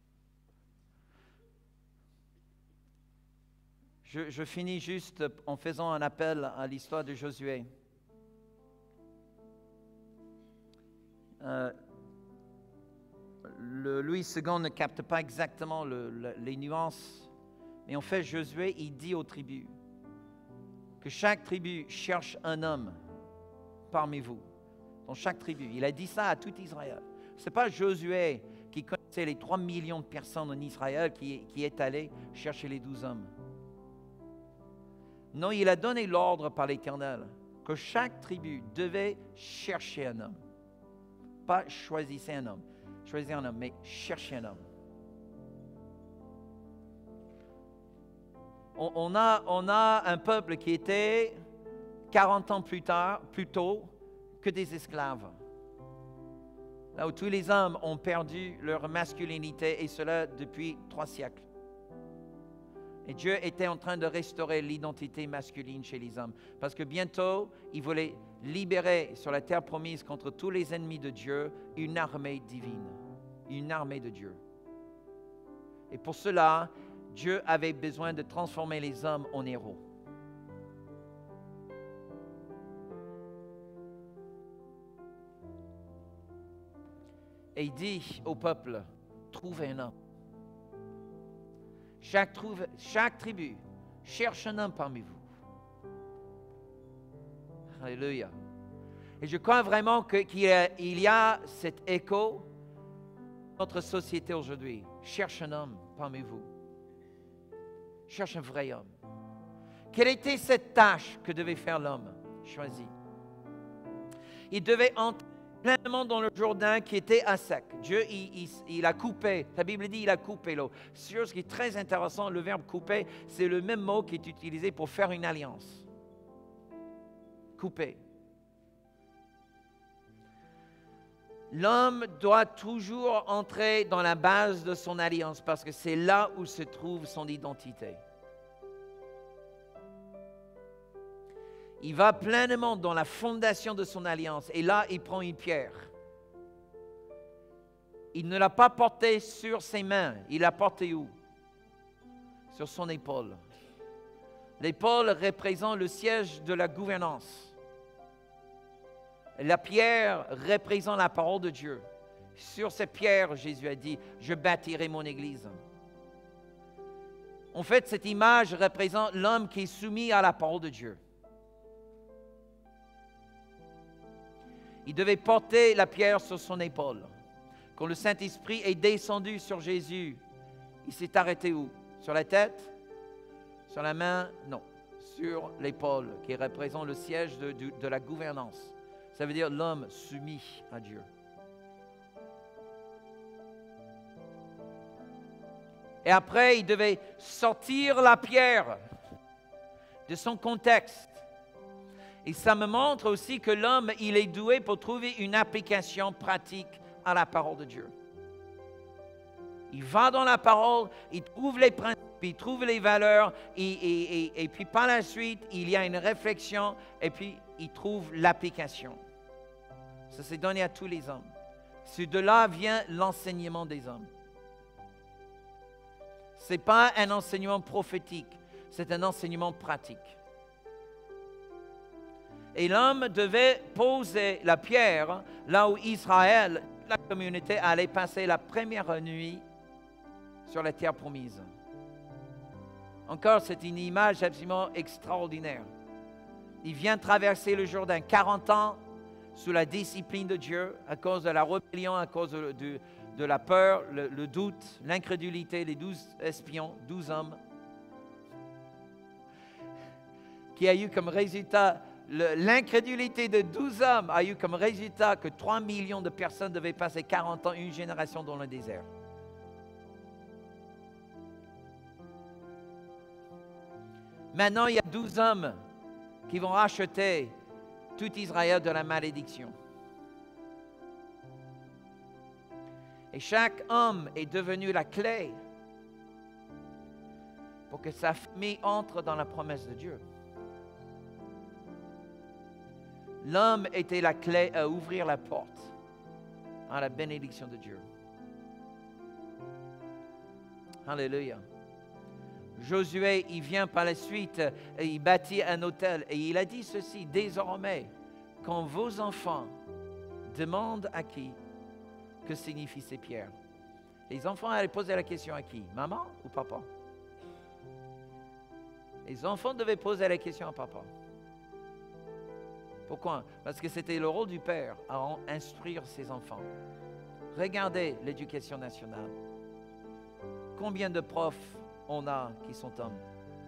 Speaker 1: Je, je finis juste en faisant un appel à l'histoire de Josué. Euh, le Louis deux ne capte pas exactement le, le, les nuances, mais en fait, Josué, il dit aux tribus que chaque tribu cherche un homme parmi vous, dans chaque tribu. Il a dit ça à tout Israël. Ce n'est pas Josué qui connaissait les trois millions de personnes en Israël qui, qui est allé chercher les douze hommes. Non, il a donné l'ordre par l'Éternel que chaque tribu devait chercher un homme. Pas choisissez un homme, choisissez un homme, mais cherchez un homme. On, on, a, on a un peuple qui était quarante ans plus tard, plus tôt, que des esclaves. Là où tous les hommes ont perdu leur masculinité, et cela depuis trois siècles. Et Dieu était en train de restaurer l'identité masculine chez les hommes. Parce que bientôt, il voulait libérer sur la terre promise contre tous les ennemis de Dieu une armée divine, une armée de Dieu. Et pour cela, Dieu avait besoin de transformer les hommes en héros. Et il dit au peuple, trouvez un homme. Chaque, trouve, chaque tribu cherche un homme parmi vous. Alléluia. Et je crois vraiment que, qu'il y a, il y a cet écho dans notre société aujourd'hui. Cherche un homme parmi vous. Cherche un vrai homme. Quelle était cette tâche que devait faire l'homme choisi? Il devait entrer pleinement dans le Jourdain qui était à sec. Dieu, il, il, il a coupé. La Bible dit il a coupé l'eau. Sur ce qui est très intéressant, le verbe couper, c'est le même mot qui est utilisé pour faire une alliance. Couper. L'homme doit toujours entrer dans la base de son alliance parce que c'est là où se trouve son identité. Il va pleinement dans la fondation de son alliance et là, il prend une pierre. Il ne l'a pas portée sur ses mains. Il l'a portée où? Sur son épaule. L'épaule représente le siège de la gouvernance. La pierre représente la parole de Dieu. Sur cette pierre, Jésus a dit, je bâtirai mon église. En fait, cette image représente l'homme qui est soumis à la parole de Dieu. Il devait porter la pierre sur son épaule. Quand le Saint-Esprit est descendu sur Jésus, il s'est arrêté où? Sur la tête? Sur la main? Non. Sur l'épaule, qui représente le siège de, de, de la gouvernance. Ça veut dire l'homme soumis à Dieu. Et après, il devait sortir la pierre de son contexte. Et ça me montre aussi que l'homme, il est doué pour trouver une application pratique à la parole de Dieu. Il va dans la parole, il trouve les principes, il trouve les valeurs, et, et, et, et puis par la suite, il y a une réflexion, et puis il trouve l'application. Ça s'est donné à tous les hommes. C'est de là vient l'enseignement des hommes. Ce n'est pas un enseignement prophétique, c'est un enseignement pratique. Et l'homme devait poser la pierre là où Israël, la communauté, allait passer la première nuit sur la terre promise. Encore, c'est une image absolument extraordinaire. Il vient traverser le Jourdain, quarante ans sous la discipline de Dieu, à cause de la rébellion, à cause de, de, de la peur, le, le doute, l'incrédulité, les douze espions, douze hommes, qui a eu comme résultat, le, l'incrédulité de douze hommes a eu comme résultat que trois millions de personnes devaient passer quarante ans, une génération dans le désert. Maintenant, il y a douze hommes qui vont racheter tout Israël de la malédiction. Et chaque homme est devenu la clé pour que sa famille entre dans la promesse de Dieu. L'homme était la clé à ouvrir la porte à la bénédiction de Dieu. Alléluia. Josué, il vient par la suite, et il bâtit un autel et il a dit ceci: désormais, quand vos enfants demandent à qui, que signifient ces pierres? Les enfants allaient poser la question à qui? Maman ou papa? Les enfants devaient poser la question à papa. Pourquoi? Parce que c'était le rôle du père à en instruire ses enfants. Regardez l'éducation nationale. Combien de profs on a qui sont hommes?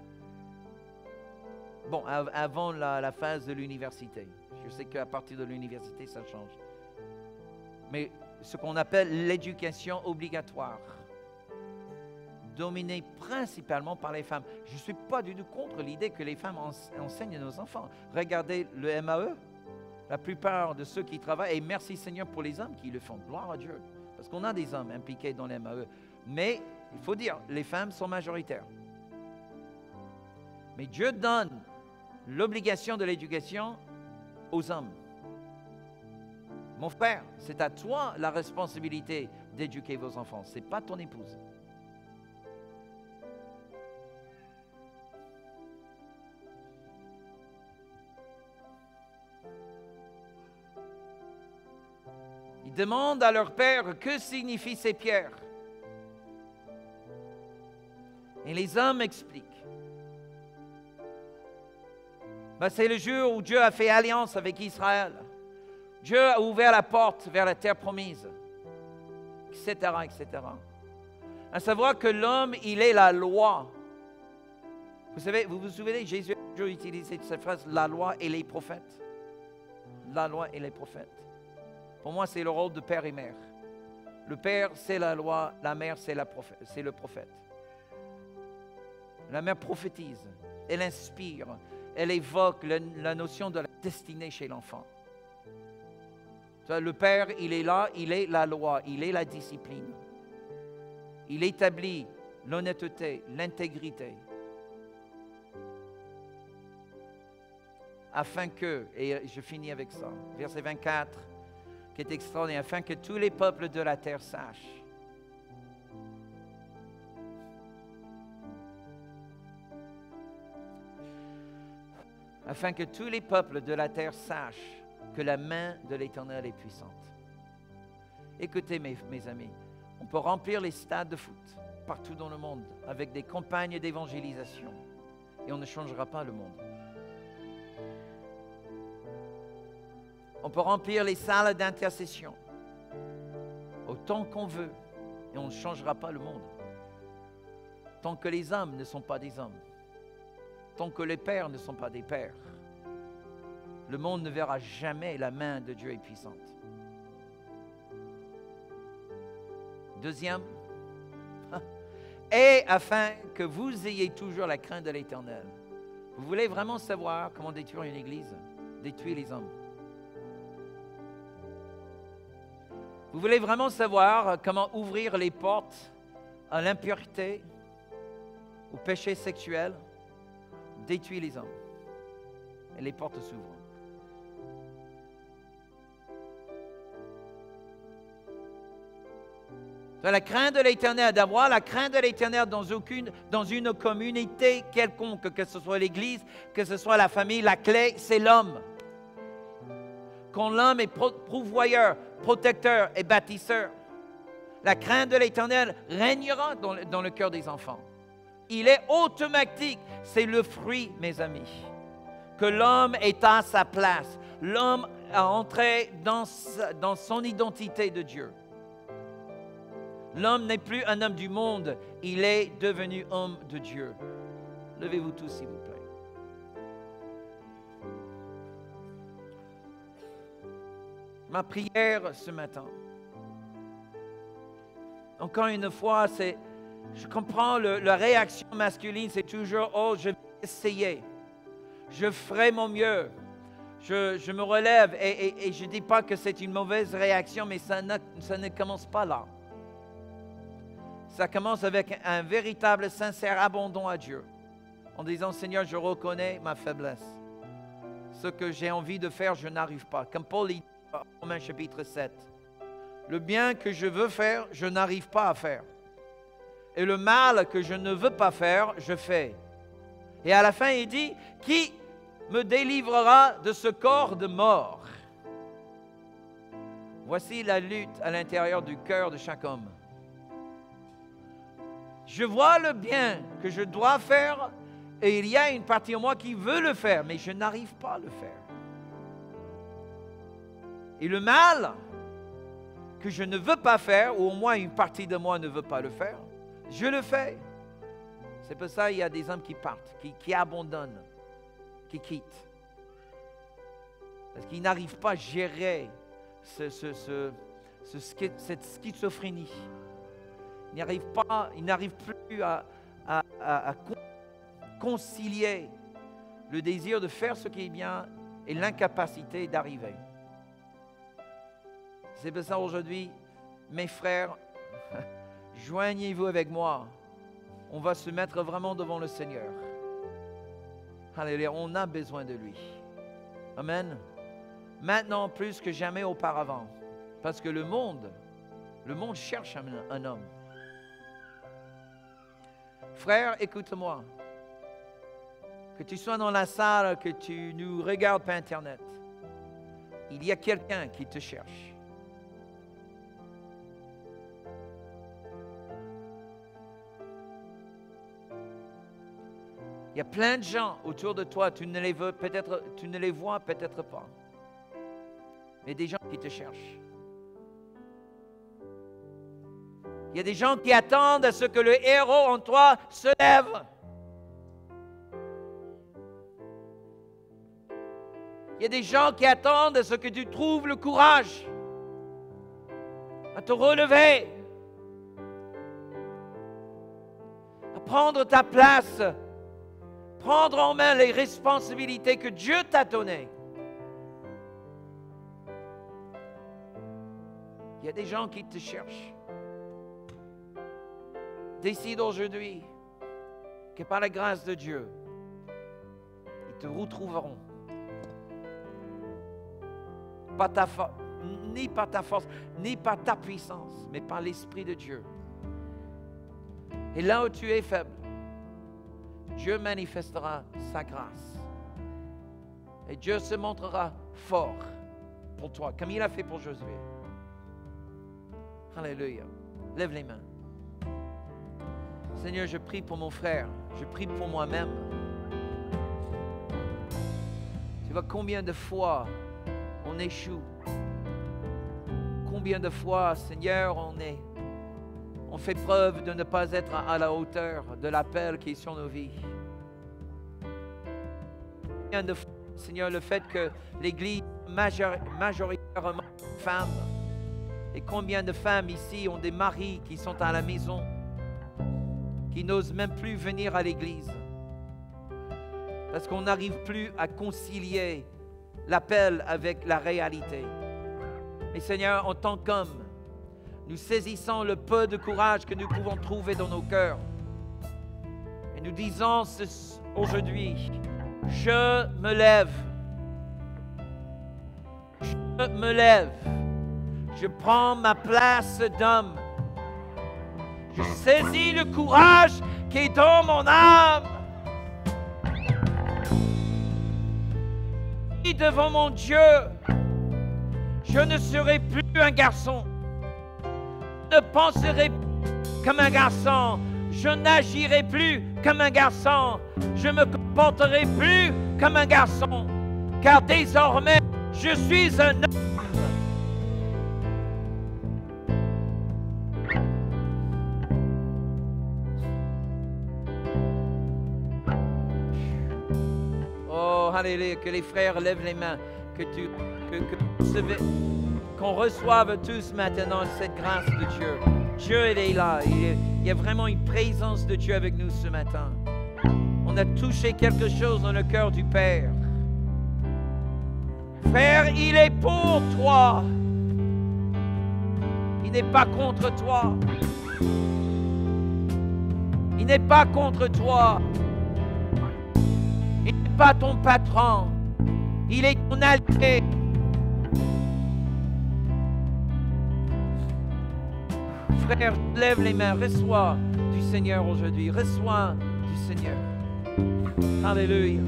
Speaker 1: Bon, av- avant la, la phase de l'université. Je sais qu'à partir de l'université, ça change. Mais ce qu'on appelle l'éducation obligatoire, dominée principalement par les femmes. Je ne suis pas du tout contre l'idée que les femmes ens- enseignent à nos enfants. Regardez le M A E. La plupart de ceux qui travaillent, et merci Seigneur pour les hommes qui le font, gloire à Dieu, parce qu'on a des hommes impliqués dans le M A E. Mais il faut dire, les femmes sont majoritaires. Mais Dieu donne l'obligation de l'éducation aux hommes. Mon frère, c'est à toi la responsabilité d'éduquer vos enfants, ce n'est pas ton épouse. Ils demandent à leur père que signifient ces pierres. Et les hommes expliquent. Ben, c'est le jour où Dieu a fait alliance avec Israël. Dieu a ouvert la porte vers la terre promise, et cetera, et cetera. À savoir que l'homme, il est la loi. Vous savez, vous vous souvenez, Jésus a toujours utilisé cette phrase, la loi et les prophètes. La loi et les prophètes. Pour moi, c'est le rôle de père et mère. Le père, c'est la loi, la mère, c'est, la prophète, c'est le prophète. La mère prophétise, elle inspire, elle évoque la, la notion de la destinée chez l'enfant. Le père, il est là, il est la loi, il est la discipline. Il établit l'honnêteté, l'intégrité. Afin que, et je finis avec ça, verset vingt-quatre, qui est extraordinaire, afin que tous les peuples de la terre sachent. Afin que tous les peuples de la terre sachent que la main de l'Éternel est puissante. Écoutez mes, mes amis, on peut remplir les stades de foot partout dans le monde avec des campagnes d'évangélisation et on ne changera pas le monde. On peut remplir les salles d'intercession autant qu'on veut et on ne changera pas le monde. Tant que les hommes ne sont pas des hommes, tant que les pères ne sont pas des pères, le monde ne verra jamais la main de Dieu est puissante. Deuxième, et afin que vous ayez toujours la crainte de l'Éternel. Vous voulez vraiment savoir comment détruire une église? Détruire les hommes. Vous voulez vraiment savoir comment ouvrir les portes à l'impureté, au péché sexuel? Détruire les hommes. Et les portes s'ouvrent. La crainte de l'Éternel, d'avoir la crainte de l'Éternel dans, aucune, dans une communauté quelconque, que ce soit l'Église, que ce soit la famille, la clé, c'est l'homme. Quand l'homme est pourvoyeur, protecteur et bâtisseur, la crainte de l'Éternel régnera dans le, dans le cœur des enfants. Il est automatique, c'est le fruit, mes amis, que l'homme est à sa place. L'homme a entré dans, sa, dans son identité de Dieu. L'homme n'est plus un homme du monde, il est devenu homme de Dieu. Levez-vous tous, s'il vous plaît. Ma prière ce matin, encore une fois, c'est, je comprends le, la réaction masculine, c'est toujours « Oh, je vais essayer, je ferai mon mieux, Je, je me relève et, et, et je ne dis pas que c'est une mauvaise réaction, mais ça ne, ça ne commence pas là. Ça commence avec un, un véritable, sincère abandon à Dieu. En disant, Seigneur, je reconnais ma faiblesse. Ce que j'ai envie de faire, je n'arrive pas. Comme Paul dit dans Romains chapitre sept. Le bien que je veux faire, je n'arrive pas à faire. Et le mal que je ne veux pas faire, je fais. Et à la fin, il dit, qui me délivrera de ce corps de mort? Voici la lutte à l'intérieur du cœur de chaque homme. Je vois le bien que je dois faire et il y a une partie en moi qui veut le faire, mais je n'arrive pas à le faire. Et le mal que je ne veux pas faire, ou au moins une partie de moi ne veut pas le faire, je le fais. C'est pour ça qu'il y a des hommes qui partent, qui, qui abandonnent, qui quittent. Parce qu'ils n'arrivent pas à gérer ce, ce, ce, ce, cette schizophrénie. Ils n'arrivent pas, ils n'arrivent plus à, à, à, à concilier le désir de faire ce qui est bien et l'incapacité d'arriver. C'est pour ça aujourd'hui, mes frères, joignez-vous avec moi. On va se mettre vraiment devant le Seigneur. Alléluia, on a besoin de lui. Amen. Maintenant plus que jamais auparavant. Parce que le monde, le monde cherche un, un homme. Frère, écoute-moi. Que tu sois dans la salle, que tu nous regardes par Internet. Il y a quelqu'un qui te cherche. Il y a plein de gens autour de toi, tu ne les veux peut-être, tu ne les vois peut-être pas. Mais des gens qui te cherchent. Il y a des gens qui attendent à ce que le héros en toi se lève. Il y a des gens qui attendent à ce que tu trouves le courage à te relever, à prendre ta place, prendre en main les responsabilités que Dieu t'a données. Il y a des gens qui te cherchent. Décide aujourd'hui que par la grâce de Dieu, ils te retrouveront. Pas ta fo- ni par ta force, ni par ta puissance, mais par l'Esprit de Dieu. Et là où tu es faible, Dieu manifestera sa grâce. Et Dieu se montrera fort pour toi, comme il a fait pour Josué. Alléluia. Lève les mains. Seigneur, je prie pour mon frère. Je prie pour moi-même. Tu vois combien de fois on échoue. Combien de fois, Seigneur, on est, on fait preuve de ne pas être à la hauteur de l'appel qui est sur nos vies. Combien de fois, Seigneur, le fait que l'Église major, majoritairement femmes, et combien de femmes ici ont des maris qui sont à la maison, qui n'osent même plus venir à l'Église, parce qu'on n'arrive plus à concilier l'appel avec la réalité. Mais Seigneur, en tant qu'hommes, nous saisissons le peu de courage que nous pouvons trouver dans nos cœurs. Et nous disons aujourd'hui, je me lève. Je me lève. Je prends ma place d'homme. Je saisis le courage qui est dans mon âme. Et devant mon Dieu, je ne serai plus un garçon. Je ne penserai plus comme un garçon. Je n'agirai plus comme un garçon. Je ne me comporterai plus comme un garçon. Car désormais, je suis un homme. Oh, alléluia, que les frères lèvent les mains, que tu, que, que, qu'on reçoive tous maintenant cette grâce de Dieu. Dieu, il est là. Il, est, il y a vraiment une présence de Dieu avec nous ce matin. On a touché quelque chose dans le cœur du Père. Frère, il est pour toi. Il n'est pas contre toi. Il n'est pas contre toi. Il n'est pas ton patron. Il est ton allié. Frère, lève les mains. Reçois du Seigneur aujourd'hui. Reçois du Seigneur. Alléluia.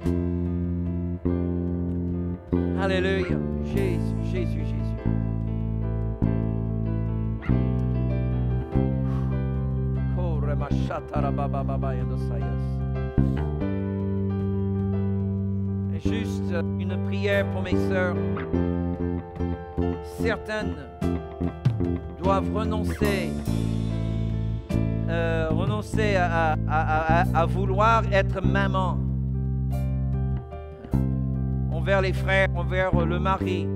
Speaker 1: Alléluia. Jésus, Jésus, Jésus. Et juste une prière pour mes sœurs. Certaines doivent renoncer, euh, renoncer à, à, à, à vouloir être maman envers les frères, envers le mari.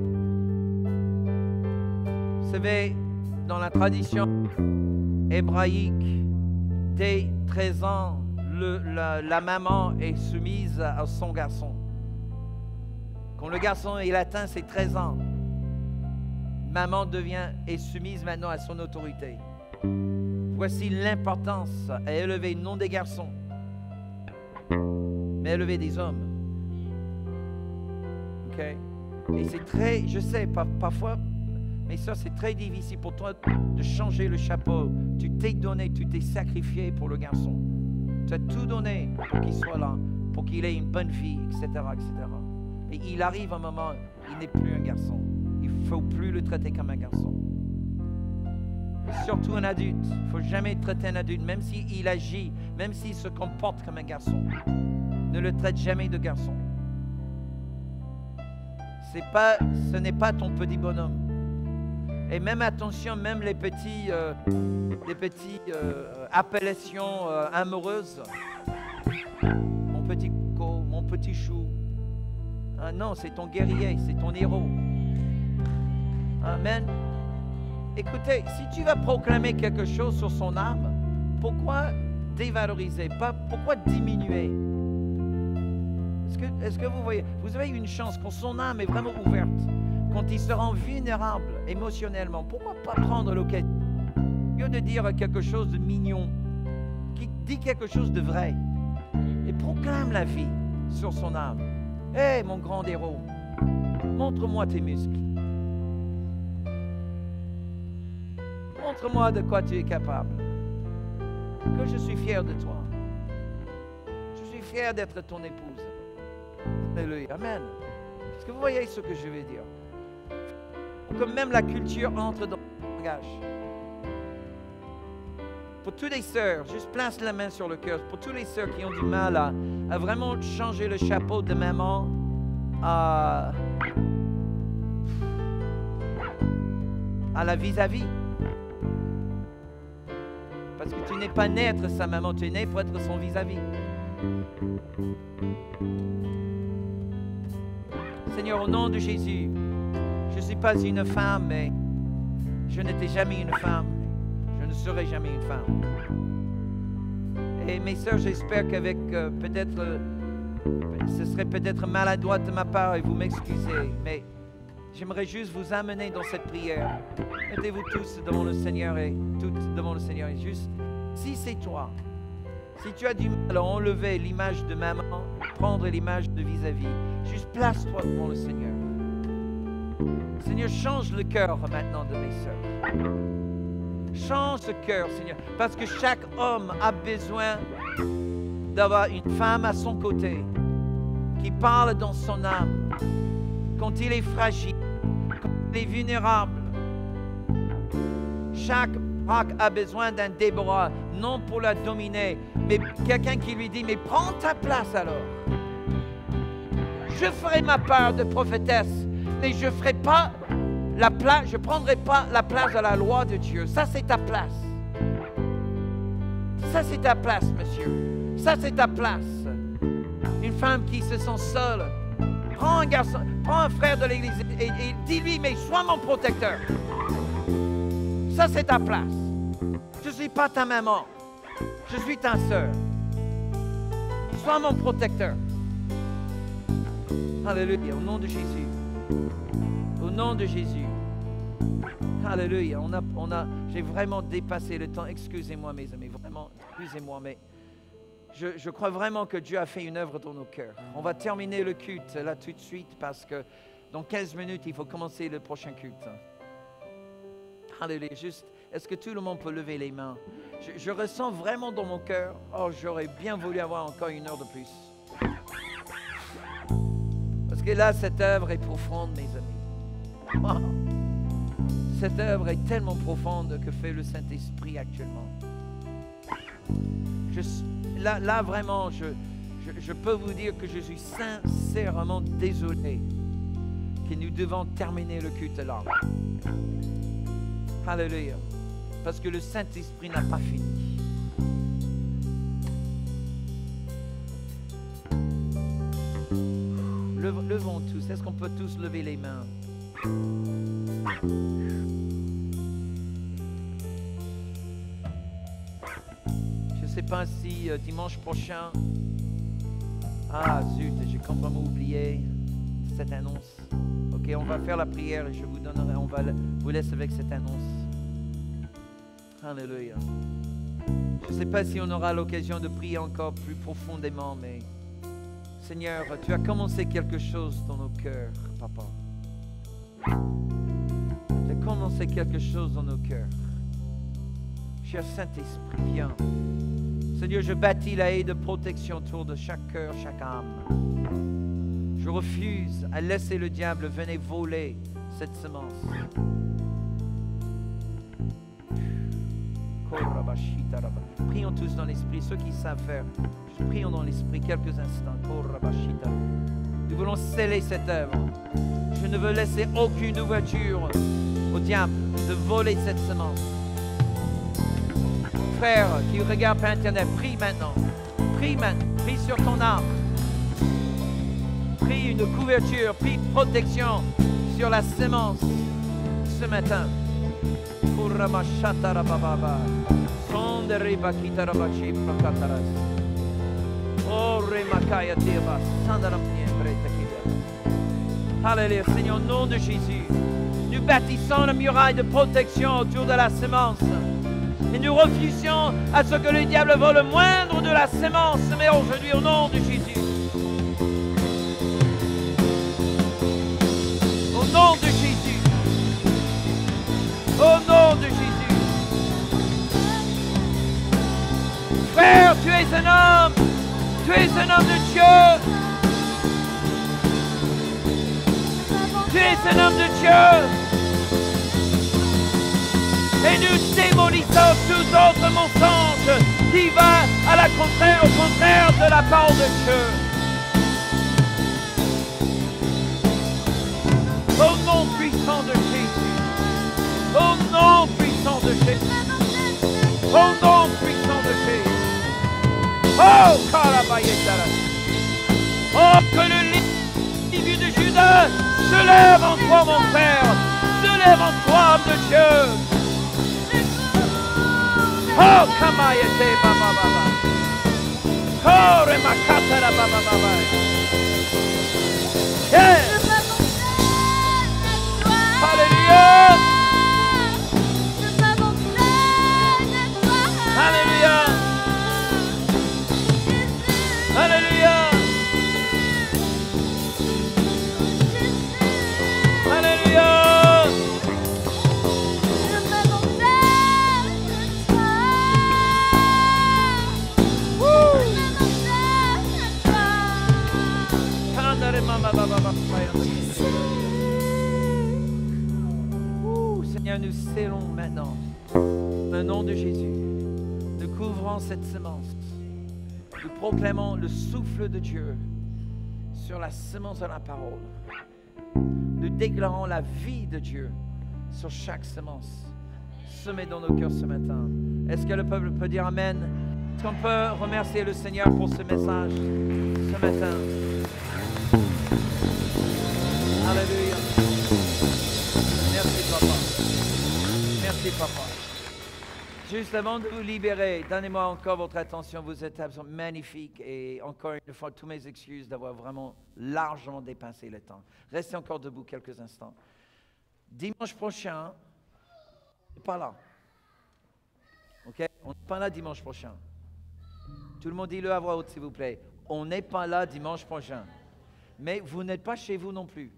Speaker 1: Vous savez, dans la tradition hébraïque, dès treize ans, le, la, la maman est soumise à son garçon. Quand le garçon il atteint ses treize ans, maman devient est soumise maintenant à son autorité. Voici l'importance à élever non des garçons, mais à élever des hommes. Ok? Et c'est très, je sais, par, parfois, mes soeurs, c'est très difficile pour toi de changer le chapeau. Tu t'es donné, tu t'es sacrifié pour le garçon. Tu as tout donné pour qu'il soit là, pour qu'il ait une bonne vie, et cetera, et cetera. Et il arrive un moment, il n'est plus un garçon. Il ne faut plus le traiter comme un garçon. Et surtout un adulte. Il ne faut jamais traiter un adulte, même s'il agit, même s'il se comporte comme un garçon. Ne le traite jamais de garçon. C'est pas, ce n'est pas ton petit bonhomme. Et même attention, même les petits, euh, les petits euh, appellations euh, amoureuses. Mon petit coco, mon petit chou. Ah non, c'est ton guerrier, c'est ton héros. Amen. Écoutez, si tu vas proclamer quelque chose sur son âme, pourquoi dévaloriser? Pas, pourquoi diminuer? Est-ce que, est-ce que vous voyez? Vous avez une chance quand son âme est vraiment ouverte, quand il se rend vulnérable émotionnellement. Pourquoi pas prendre l'occasion? Au lieu de dire quelque chose de mignon, qui dit quelque chose de vrai, et proclame la vie sur son âme. Hé, hey, mon grand héros, montre-moi tes muscles. Montre-moi de quoi tu es capable. Que je suis fier de toi. Je suis fier d'être ton épouse. Alléluia. Amen. Est-ce que vous voyez ce que je veux dire? Que même la culture entre dans le langage. Pour toutes les sœurs, juste place la main sur le cœur. Pour toutes les sœurs qui ont du mal à, à vraiment changer le chapeau de maman à, à la vis-à-vis. Parce que tu n'es pas né être sa maman, tu es né pour être son vis-à-vis. Seigneur, au nom de Jésus, je ne suis pas une femme, mais je n'étais jamais une femme. Je ne serai jamais une femme. Et mes sœurs, j'espère qu'avec euh, peut-être, euh, ce serait peut-être maladroit de ma part et vous m'excusez, mais j'aimerais juste vous amener dans cette prière. Mettez-vous tous devant le Seigneur et toutes devant le Seigneur. Et juste, si c'est toi, si tu as du mal à enlever l'image de maman, prendre l'image de vis-à-vis, juste place-toi devant le Seigneur. Seigneur, change le cœur maintenant de mes sœurs. Change ce cœur, Seigneur, parce que chaque homme a besoin d'avoir une femme à son côté qui parle dans son âme quand il est fragile, quand il est vulnérable. Chaque Barak a besoin d'un Déborah, non pour la dominer, mais quelqu'un qui lui dit, mais prends ta place alors. Je ferai ma part de prophétesse, mais je ferai pas la place, je ne prendrai pas la place de la loi de Dieu. Ça, c'est ta place. Ça, c'est ta place, monsieur. Ça, c'est ta place. Une femme qui se sent seule. Prends un garçon, prends un frère de l'église et, et dis-lui, mais sois mon protecteur. Ça, c'est ta place. Je ne suis pas ta maman. Je suis ta sœur. Sois mon protecteur. Alléluia, au nom de Jésus. Au nom de Jésus. Alléluia. On a, on a, j'ai vraiment dépassé le temps. Excusez-moi, mes amis. Vraiment, excusez-moi, mais je, je crois vraiment que Dieu a fait une œuvre dans nos cœurs. On va terminer le culte là tout de suite parce que dans quinze minutes, il faut commencer le prochain culte. Alléluia. Juste, est-ce que tout le monde peut lever les mains? Je, je ressens vraiment dans mon cœur, oh, j'aurais bien voulu avoir encore une heure de plus. Parce que là, cette œuvre est profonde, mes amis. Oh. Cette œuvre est tellement profonde que fait le Saint-Esprit actuellement. Je, là, là, vraiment, je, je, je peux vous dire que je suis sincèrement désolé que nous devons terminer le culte là. Alléluia. Parce que le Saint-Esprit n'a pas fini. Levons, levons tous. Est-ce qu'on peut tous lever les mains? Je ne sais pas si euh, dimanche prochain... Ah zut, j'ai complètement oublié cette annonce. Ok, on va faire la prière et je vous donnerai, on va vous laisser avec cette annonce. Alléluia. Je ne sais pas si on aura l'occasion de prier encore plus profondément, mais Seigneur, tu as commencé quelque chose dans nos cœurs, Papa. Tu as commencé quelque chose dans nos cœurs. Cher Saint-Esprit, viens. Seigneur, je bâtis la haie de protection autour de chaque cœur, chaque âme. Je refuse à laisser le diable venir voler cette semence. Prions tous dans l'esprit, ceux qui savent faire. Prions dans l'esprit quelques instants. Nous voulons sceller cette œuvre. Je ne veux laisser aucune ouverture au diable de voler cette semence. Frère qui regarde par Internet, prie maintenant. Prie maintenant. Prie sur ton âme. Prie une couverture, prie protection sur la semence ce matin. Alléluia, Seigneur, au nom de Jésus, nous bâtissons la muraille de protection autour de la semence. Et nous refusons à ce que le diable vole le moindre de la semence, mais aujourd'hui, au nom de Jésus. Au nom de Jésus. Au nom de Jésus. Frère, tu es un homme. Tu es un homme de Dieu. Tu es un homme de Dieu. Et nous démolissons tout autre mensonge qui va à la contraire, au contraire de la parole de Dieu. Au nom puissant de Jésus. Au nom puissant de Jésus. Au nom puissant de Jésus. Oh, Karabayetara. Oh, que le lieu de Judas se lève en toi, mon frère. Se lève en toi, homme de Dieu. Oh, Kamayete Baba Baba. Oh, Remakatara Baba Baba. Yes. Alléluia. Alléluia. Alléluia. Alléluia. Ouh, Seigneur, nous scellons maintenant le nom de Jésus. Nous couvrons cette semence. Nous proclamons le souffle de Dieu sur la semence de la parole. Nous déclarons la vie de Dieu sur chaque semence semée dans nos cœurs ce matin. Est-ce que le peuple peut dire Amen? Est-ce qu'on peut remercier le Seigneur pour ce message ce matin? Alléluia. Merci, Papa. Merci, Papa. juste avant de vous libérer, donnez-moi encore votre attention. Vous êtes absolument magnifiques et encore une fois, toutes mes excuses d'avoir vraiment largement dépassé le temps. Restez encore debout quelques instants. Dimanche prochain, on n'est pas là. OK? On n'est pas là dimanche prochain. Tout le monde dit-le à voix haute, s'il vous plaît. On n'est pas là dimanche prochain. Mais vous n'êtes pas chez vous non plus.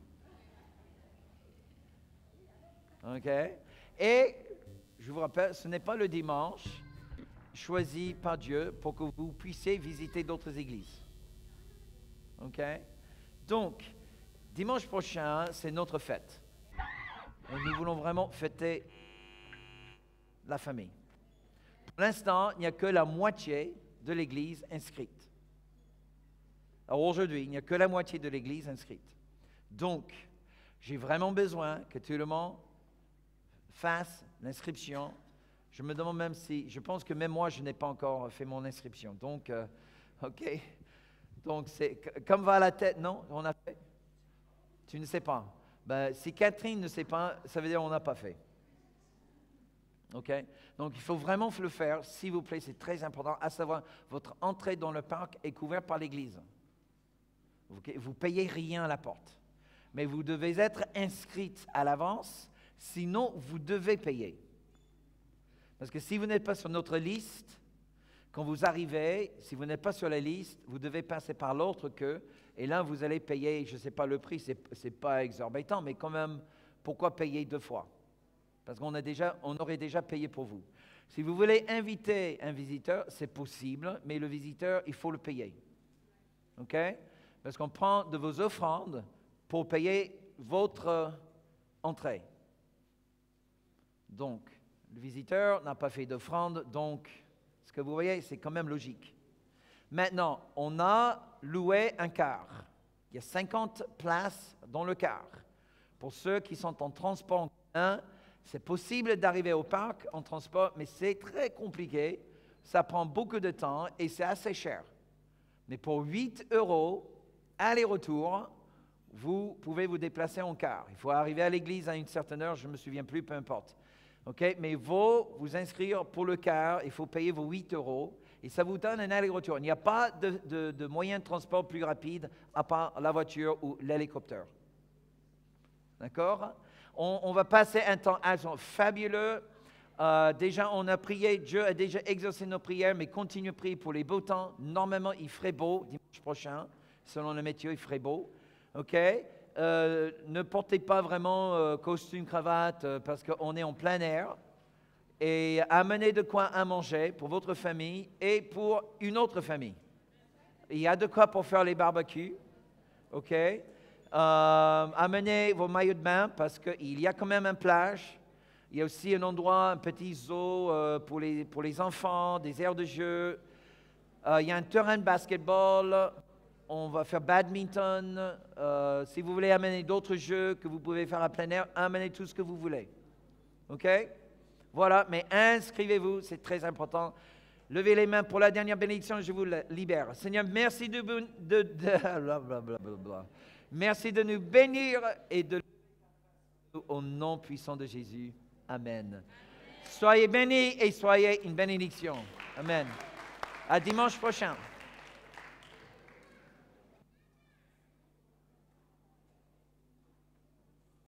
Speaker 1: OK? Et je vous rappelle, ce n'est pas le dimanche choisi par Dieu pour que vous puissiez visiter d'autres églises. OK? Donc, dimanche prochain, c'est notre fête. Et nous voulons vraiment fêter la famille. Pour l'instant, il n'y a que la moitié de l'église inscrite. Alors aujourd'hui, il n'y a que la moitié de l'église inscrite. Donc, j'ai vraiment besoin que tout le monde fasse l'inscription. Je me demande même si, je pense que même moi, je n'ai pas encore fait mon inscription. Donc, euh, OK. Donc, c'est comme va la tête, non? On a fait? Tu ne sais pas. Ben, si Catherine ne sait pas, ça veut dire qu'on n'a pas fait. OK? Donc, il faut vraiment le faire, s'il vous plaît, c'est très important, à savoir, votre entrée dans le parc est couverte par l'église. Vous ne payez rien à la porte. Mais vous devez être inscrite à l'avance, sinon vous devez payer. Parce que si vous n'êtes pas sur notre liste, quand vous arrivez, si vous n'êtes pas sur la liste, vous devez passer par l'autre queue, et là vous allez payer, je ne sais pas le prix, ce n'est pas exorbitant, mais quand même, pourquoi payer deux fois? Parce qu'on a déjà, on aurait déjà payé pour vous. Si vous voulez inviter un visiteur, c'est possible, mais le visiteur, il faut le payer. OK? Parce qu'on prend de vos offrandes pour payer votre entrée. Donc, le visiteur n'a pas fait d'offrande, donc, ce que vous voyez, c'est quand même logique. Maintenant, on a loué un car. Il y a cinquante places dans le car. Pour ceux qui sont en transport en commun, c'est possible d'arriver au parc en transport, mais c'est très compliqué. Ça prend beaucoup de temps et c'est assez cher. Mais pour huit euros, aller-retour, vous pouvez vous déplacer en car. Il faut arriver à l'église à une certaine heure, je ne me souviens plus, peu importe. Okay? Mais il faut vous inscrire pour le car, il faut payer vos huit euros et ça vous donne un aller-retour. Il n'y a pas de, de, de moyen de transport plus rapide à part la voiture ou l'hélicoptère. D'accord? On, on va passer un temps fabuleux. Euh, déjà, on a prié, Dieu a déjà exaucé nos prières, mais continue à prier pour les beaux temps. Normalement, il ferait beau dimanche prochain. Selon le météo, il ferait beau. OK? Euh, ne portez pas vraiment euh, costume, cravate, euh, parce qu'on est en plein air. Et amenez de quoi à manger pour votre famille et pour une autre famille. Il y a de quoi pour faire les barbecues. OK? Euh, amenez vos maillots de bain parce qu'il y a quand même une plage. Il y a aussi un endroit, un petit zoo euh, pour, les, pour les enfants, des aires de jeu. Euh, il y a un terrain de basketball. On va faire badminton. Euh, si vous voulez amener d'autres jeux que vous pouvez faire à plein air, amenez tout ce que vous voulez. OK? Voilà, mais inscrivez-vous, c'est très important. Levez les mains pour la dernière bénédiction, je vous libère. Seigneur, merci de, de, de, de merci de nous bénir et de au nom puissant de Jésus. Amen. Amen. Soyez bénis et soyez une bénédiction. Amen. À dimanche prochain.